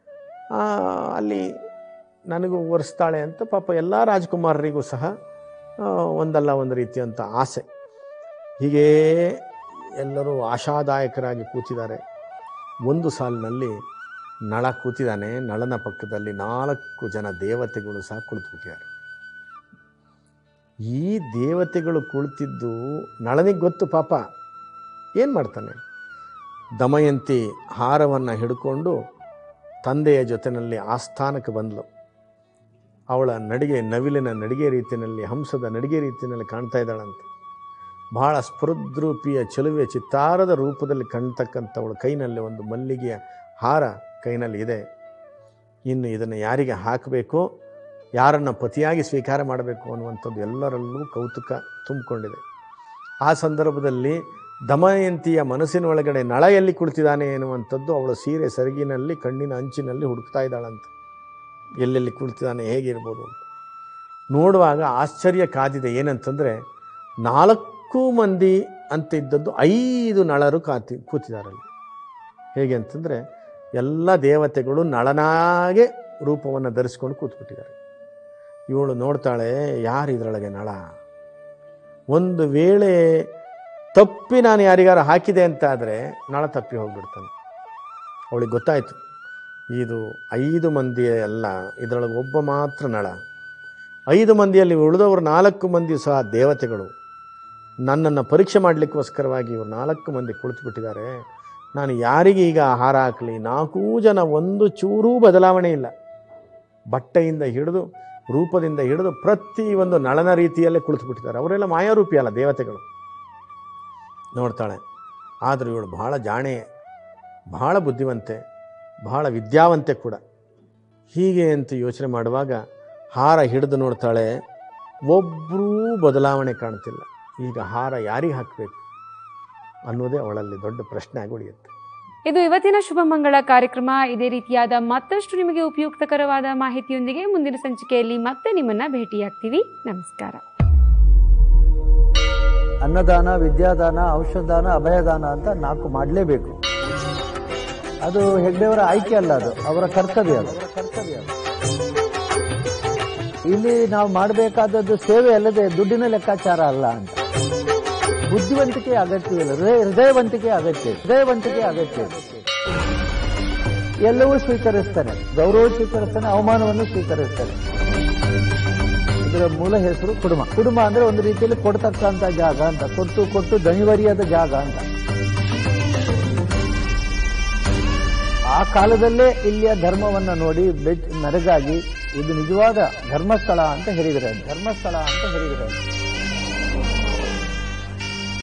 ಅಲ್ಲಿ ನನಗೂ ಒರೆಸ್ತಾಳೆ ಅಂತ ಪಾಪ ಎಲ್ಲ ರಾಜಕುಮಾರರಿಗೂ ಸಹ ಒಂದಲ್ಲ ಒಂದು ರೀತಿಯಂಥ ಆಸೆ. ಹೀಗೇ ಎಲ್ಲರೂ ಆಶಾದಾಯಕರಾಗಿ ಕೂತಿದ್ದಾರೆ. ಒಂದು ಸಾಲಿನಲ್ಲಿ ನಳ ಕೂತಿದ್ದಾನೆ. ನಳನ ಪಕ್ಕದಲ್ಲಿ ನಾಲ್ಕು ಜನ ದೇವತೆಗಳು ಸಹ ಕುಳಿತುಬಿಟ್ಟಿದ್ದಾರೆ. ಈ ದೇವತೆಗಳು ಕುಳಿತಿದ್ದು ನಳನಿಗೆ ಗೊತ್ತು ಪಾಪ ಏನು ಮಾಡ್ತಾನೆ. ದಮಯಂತಿ ಹಾರವನ್ನು ಹಿಡ್ಕೊಂಡು ತಂದೆಯ ಜೊತೆಯಲ್ಲಿ ಆಸ್ಥಾನಕ್ಕೆ ಬಂದಳು. ಅವಳ ನಡಿಗೆ ನವಿಲಿನ ನಡಿಗೆ ರೀತಿಯಲ್ಲಿ, ಹಂಸದ ನಡಿಗೆ ರೀತಿಯಲ್ಲಿ ಕಾಣ್ತಾ ಇದ್ದಾಳಂತೆ. ಬಹಳ ಸ್ಫುರದ್ರೂಪಿಯ ಚೆಲುವೆ ಚಿತ್ತಾರದ ರೂಪದಲ್ಲಿ ಕಾಣ್ತಕ್ಕಂಥವಳ ಕೈನಲ್ಲಿ ಒಂದು ಮಲ್ಲಿಗೆಯ ಹಾರ ಕೈನಲ್ಲಿ ಇದೆ. ಇನ್ನು ಇದನ್ನು ಯಾರಿಗೆ ಹಾಕಬೇಕು, ಯಾರನ್ನು ಪತಿಯಾಗಿ ಸ್ವೀಕಾರ ಮಾಡಬೇಕು ಅನ್ನುವಂಥದ್ದು ಎಲ್ಲರಲ್ಲೂ ಕೌತುಕ ತುಂಬಿಕೊಂಡಿದೆ. ಆ ಸಂದರ್ಭದಲ್ಲಿ ದಮಯಂತಿಯ ಮನಸ್ಸಿನ ಒಳಗಡೆ ನಳ ಎಲ್ಲಿ ಕುಳಿತಿದ್ದಾನೆ ಎನ್ನುವಂಥದ್ದು ಅವಳು ಸೀರೆ ಸೆರಗಿನಲ್ಲಿ ಕಣ್ಣಿನ ಅಂಚಿನಲ್ಲಿ ಹುಡುಕ್ತಾ ಇದ್ದಾಳಂತ. ಎಲ್ಲೆಲ್ಲಿ ಕುಳಿತಿದ್ದಾನೆ, ಹೇಗಿರ್ಬೋದು ಅಂತ ನೋಡುವಾಗ ಆಶ್ಚರ್ಯ ಕಾದಿದೆ. ಏನಂತಂದರೆ ನಾಲ್ಕು ಮಂದಿ ಅಂತ ಇದ್ದದ್ದು ಐದು ನಳರು ಕಾತಿ ಕೂತಿದ್ದಾರಲ್ಲಿ. ಹೇಗೆ ಅಂತಂದರೆ ಎಲ್ಲ ದೇವತೆಗಳು ನಳನಾಗೆ ರೂಪವನ್ನು ಧರಿಸ್ಕೊಂಡು ಕೂತ್ಬಿಟ್ಟಿದ್ದಾರೆ. ಇವಳು ನೋಡ್ತಾಳೆ, ಯಾರು ಇದರೊಳಗೆ ನಳ? ಒಂದು ವೇಳೆ ತಪ್ಪಿ ನಾನು ಯಾರಿಗಾರು ಹಾಕಿದೆ ಅಂತ ಆದರೆ ನಳ ತಪ್ಪಿ ಹೋಗ್ಬಿಡ್ತಾನೆ. ಅವಳಿಗೆ ಗೊತ್ತಾಯಿತು ಇದು ಐದು ಮಂದಿ ಅಲ್ಲ, ಇದರೊಳಗೆ ಒಬ್ಬ ಮಾತ್ರ ನಳ. ಐದು ಮಂದಿಯಲ್ಲಿ ಉಳಿದವರು ನಾಲ್ಕು ಮಂದಿ ಸಹ ದೇವತೆಗಳು. ನನ್ನನ್ನು ಪರೀಕ್ಷೆ ಮಾಡಲಿಕ್ಕೋಸ್ಕರವಾಗಿ ಇವರು ನಾಲ್ಕು ಮಂದಿ ಕುಳಿತುಬಿಟ್ಟಿದ್ದಾರೆ. ನಾನು ಯಾರಿಗೆ ಈಗ ಆಹಾರ ಹಾಕಲಿ? ನಾಲ್ಕೂ ಜನ ಒಂದು ಚೂರೂ ಬದಲಾವಣೆ ಇಲ್ಲ. ಬಟ್ಟೆಯಿಂದ ಹಿಡಿದು ರೂಪದಿಂದ ಹಿಡಿದು ಪ್ರತಿ ಒಂದು ನಳನ ರೀತಿಯಲ್ಲೇ ಕುಳಿತುಬಿಟ್ಟಿದ್ದಾರೆ. ಅವರೆಲ್ಲ ಮಾಯಾರೂಪಿ ಅಲ್ಲ, ದೇವತೆಗಳು. ನೋಡ್ತಾಳೆ, ಆದರೂ ಇವಳು ಬಹಳ ಜಾಣೆ, ಬಹಳ ಬುದ್ಧಿವಂತೆ, ಬಹಳ ವಿದ್ಯಾವಂತೆ ಕೂಡ. ಹೀಗೆ ಅಂತ ಯೋಚನೆ ಮಾಡುವಾಗ ಹಾರ ಹಿಡಿದು ನೋಡ್ತಾಳೆ, ಒಬ್ಬರೂ ಬದಲಾವಣೆ ಕಾಣ್ತಿಲ್ಲ. ಈಗ ಹಾರ ಯಾರಿಗೆ ಹಾಕಬೇಕು ಅನ್ನೋದೇ ಅವಳಲ್ಲಿ ದೊಡ್ಡ ಪ್ರಶ್ನೆ ಆಗಿ ಉಳಿಯುತ್ತೆ. ಇದು ಇವತ್ತಿನ ಶುಭ ಮಂಗಳ ಕಾರ್ಯಕ್ರಮ. ಇದೇ ರೀತಿಯಾದ ಮತ್ತಷ್ಟು ನಿಮಗೆ ಉಪಯುಕ್ತಕರವಾದ ಮಾಹಿತಿಯೊಂದಿಗೆ ಮುಂದಿನ ಸಂಚಿಕೆಯಲ್ಲಿ ಮತ್ತೆ ನಿಮ್ಮನ್ನ ಭೇಟಿಯಾಗ್ತೀವಿ. ನಮಸ್ಕಾರ. ಅನ್ನದಾನ, ವಿದ್ಯಾದಾನ, ಔಷಧದಾನ, ಅಭಯದಾನ ಅಂತ ನಾಲ್ಕು ಮಾಡಲೇಬೇಕು. ಅದು ಹೆಗ್ಡೆಯವರ ಆಯ್ಕೆ ಅಲ್ಲ, ಅದು ಅವರ ಕರ್ತವ್ಯ. ಅದು ಕರ್ತವ್ಯ. ಇಲ್ಲಿ ನಾವು ಮಾಡಬೇಕಾದದ್ದು ಸೇವೆ ಅಲ್ಲದೆ ದುಡ್ಡಿನ ಲೆಕ್ಕಾಚಾರ ಅಲ್ಲ ಅಂತ. ಬುದ್ಧಿವಂತಿಕೆ ಅಗತ್ಯವಿಲ್ಲ, ಹೃದಯ ಹೃದಯವಂತಿಕೆ ಅಗತ್ಯ ಹೃದಯವಂತಿಕೆ ಅಗತ್ಯ ಎಲ್ಲವೂ ಸ್ವೀಕರಿಸ್ತಾನೆ, ಗೌರವ ಸ್ವೀಕರಿಸ್ತಾನೆ, ಅವಮಾನವನ್ನು ಸ್ವೀಕರಿಸ್ತಾನೆ. ಇದರ ಮೂಲ ಹೆಸರು ಕುಟುಂಬ. ಕುಟುಂಬ ಅಂದ್ರೆ ಒಂದು ರೀತಿಯಲ್ಲಿ ಕೊಡ್ತಕ್ಕಂಥ ಜಾಗ ಅಂತ, ಕೊಟ್ಟು ಕೊಟ್ಟು ದಣಿವರಿಯಾದ ಜಾಗ ಅಂತ. ಆ ಕಾಲದಲ್ಲೇ ಇಲ್ಲಿಯ ಧರ್ಮವನ್ನ ನೋಡಿ ಬೆಚ್ ಮೆರಗಾಗಿ ಇದು ನಿಜವಾದ ಧರ್ಮಸ್ಥಳ ಅಂತ ಹೇಳಿದರೆ ಧರ್ಮಸ್ಥಳ ಅಂತ ಹೇಳಿದರೆ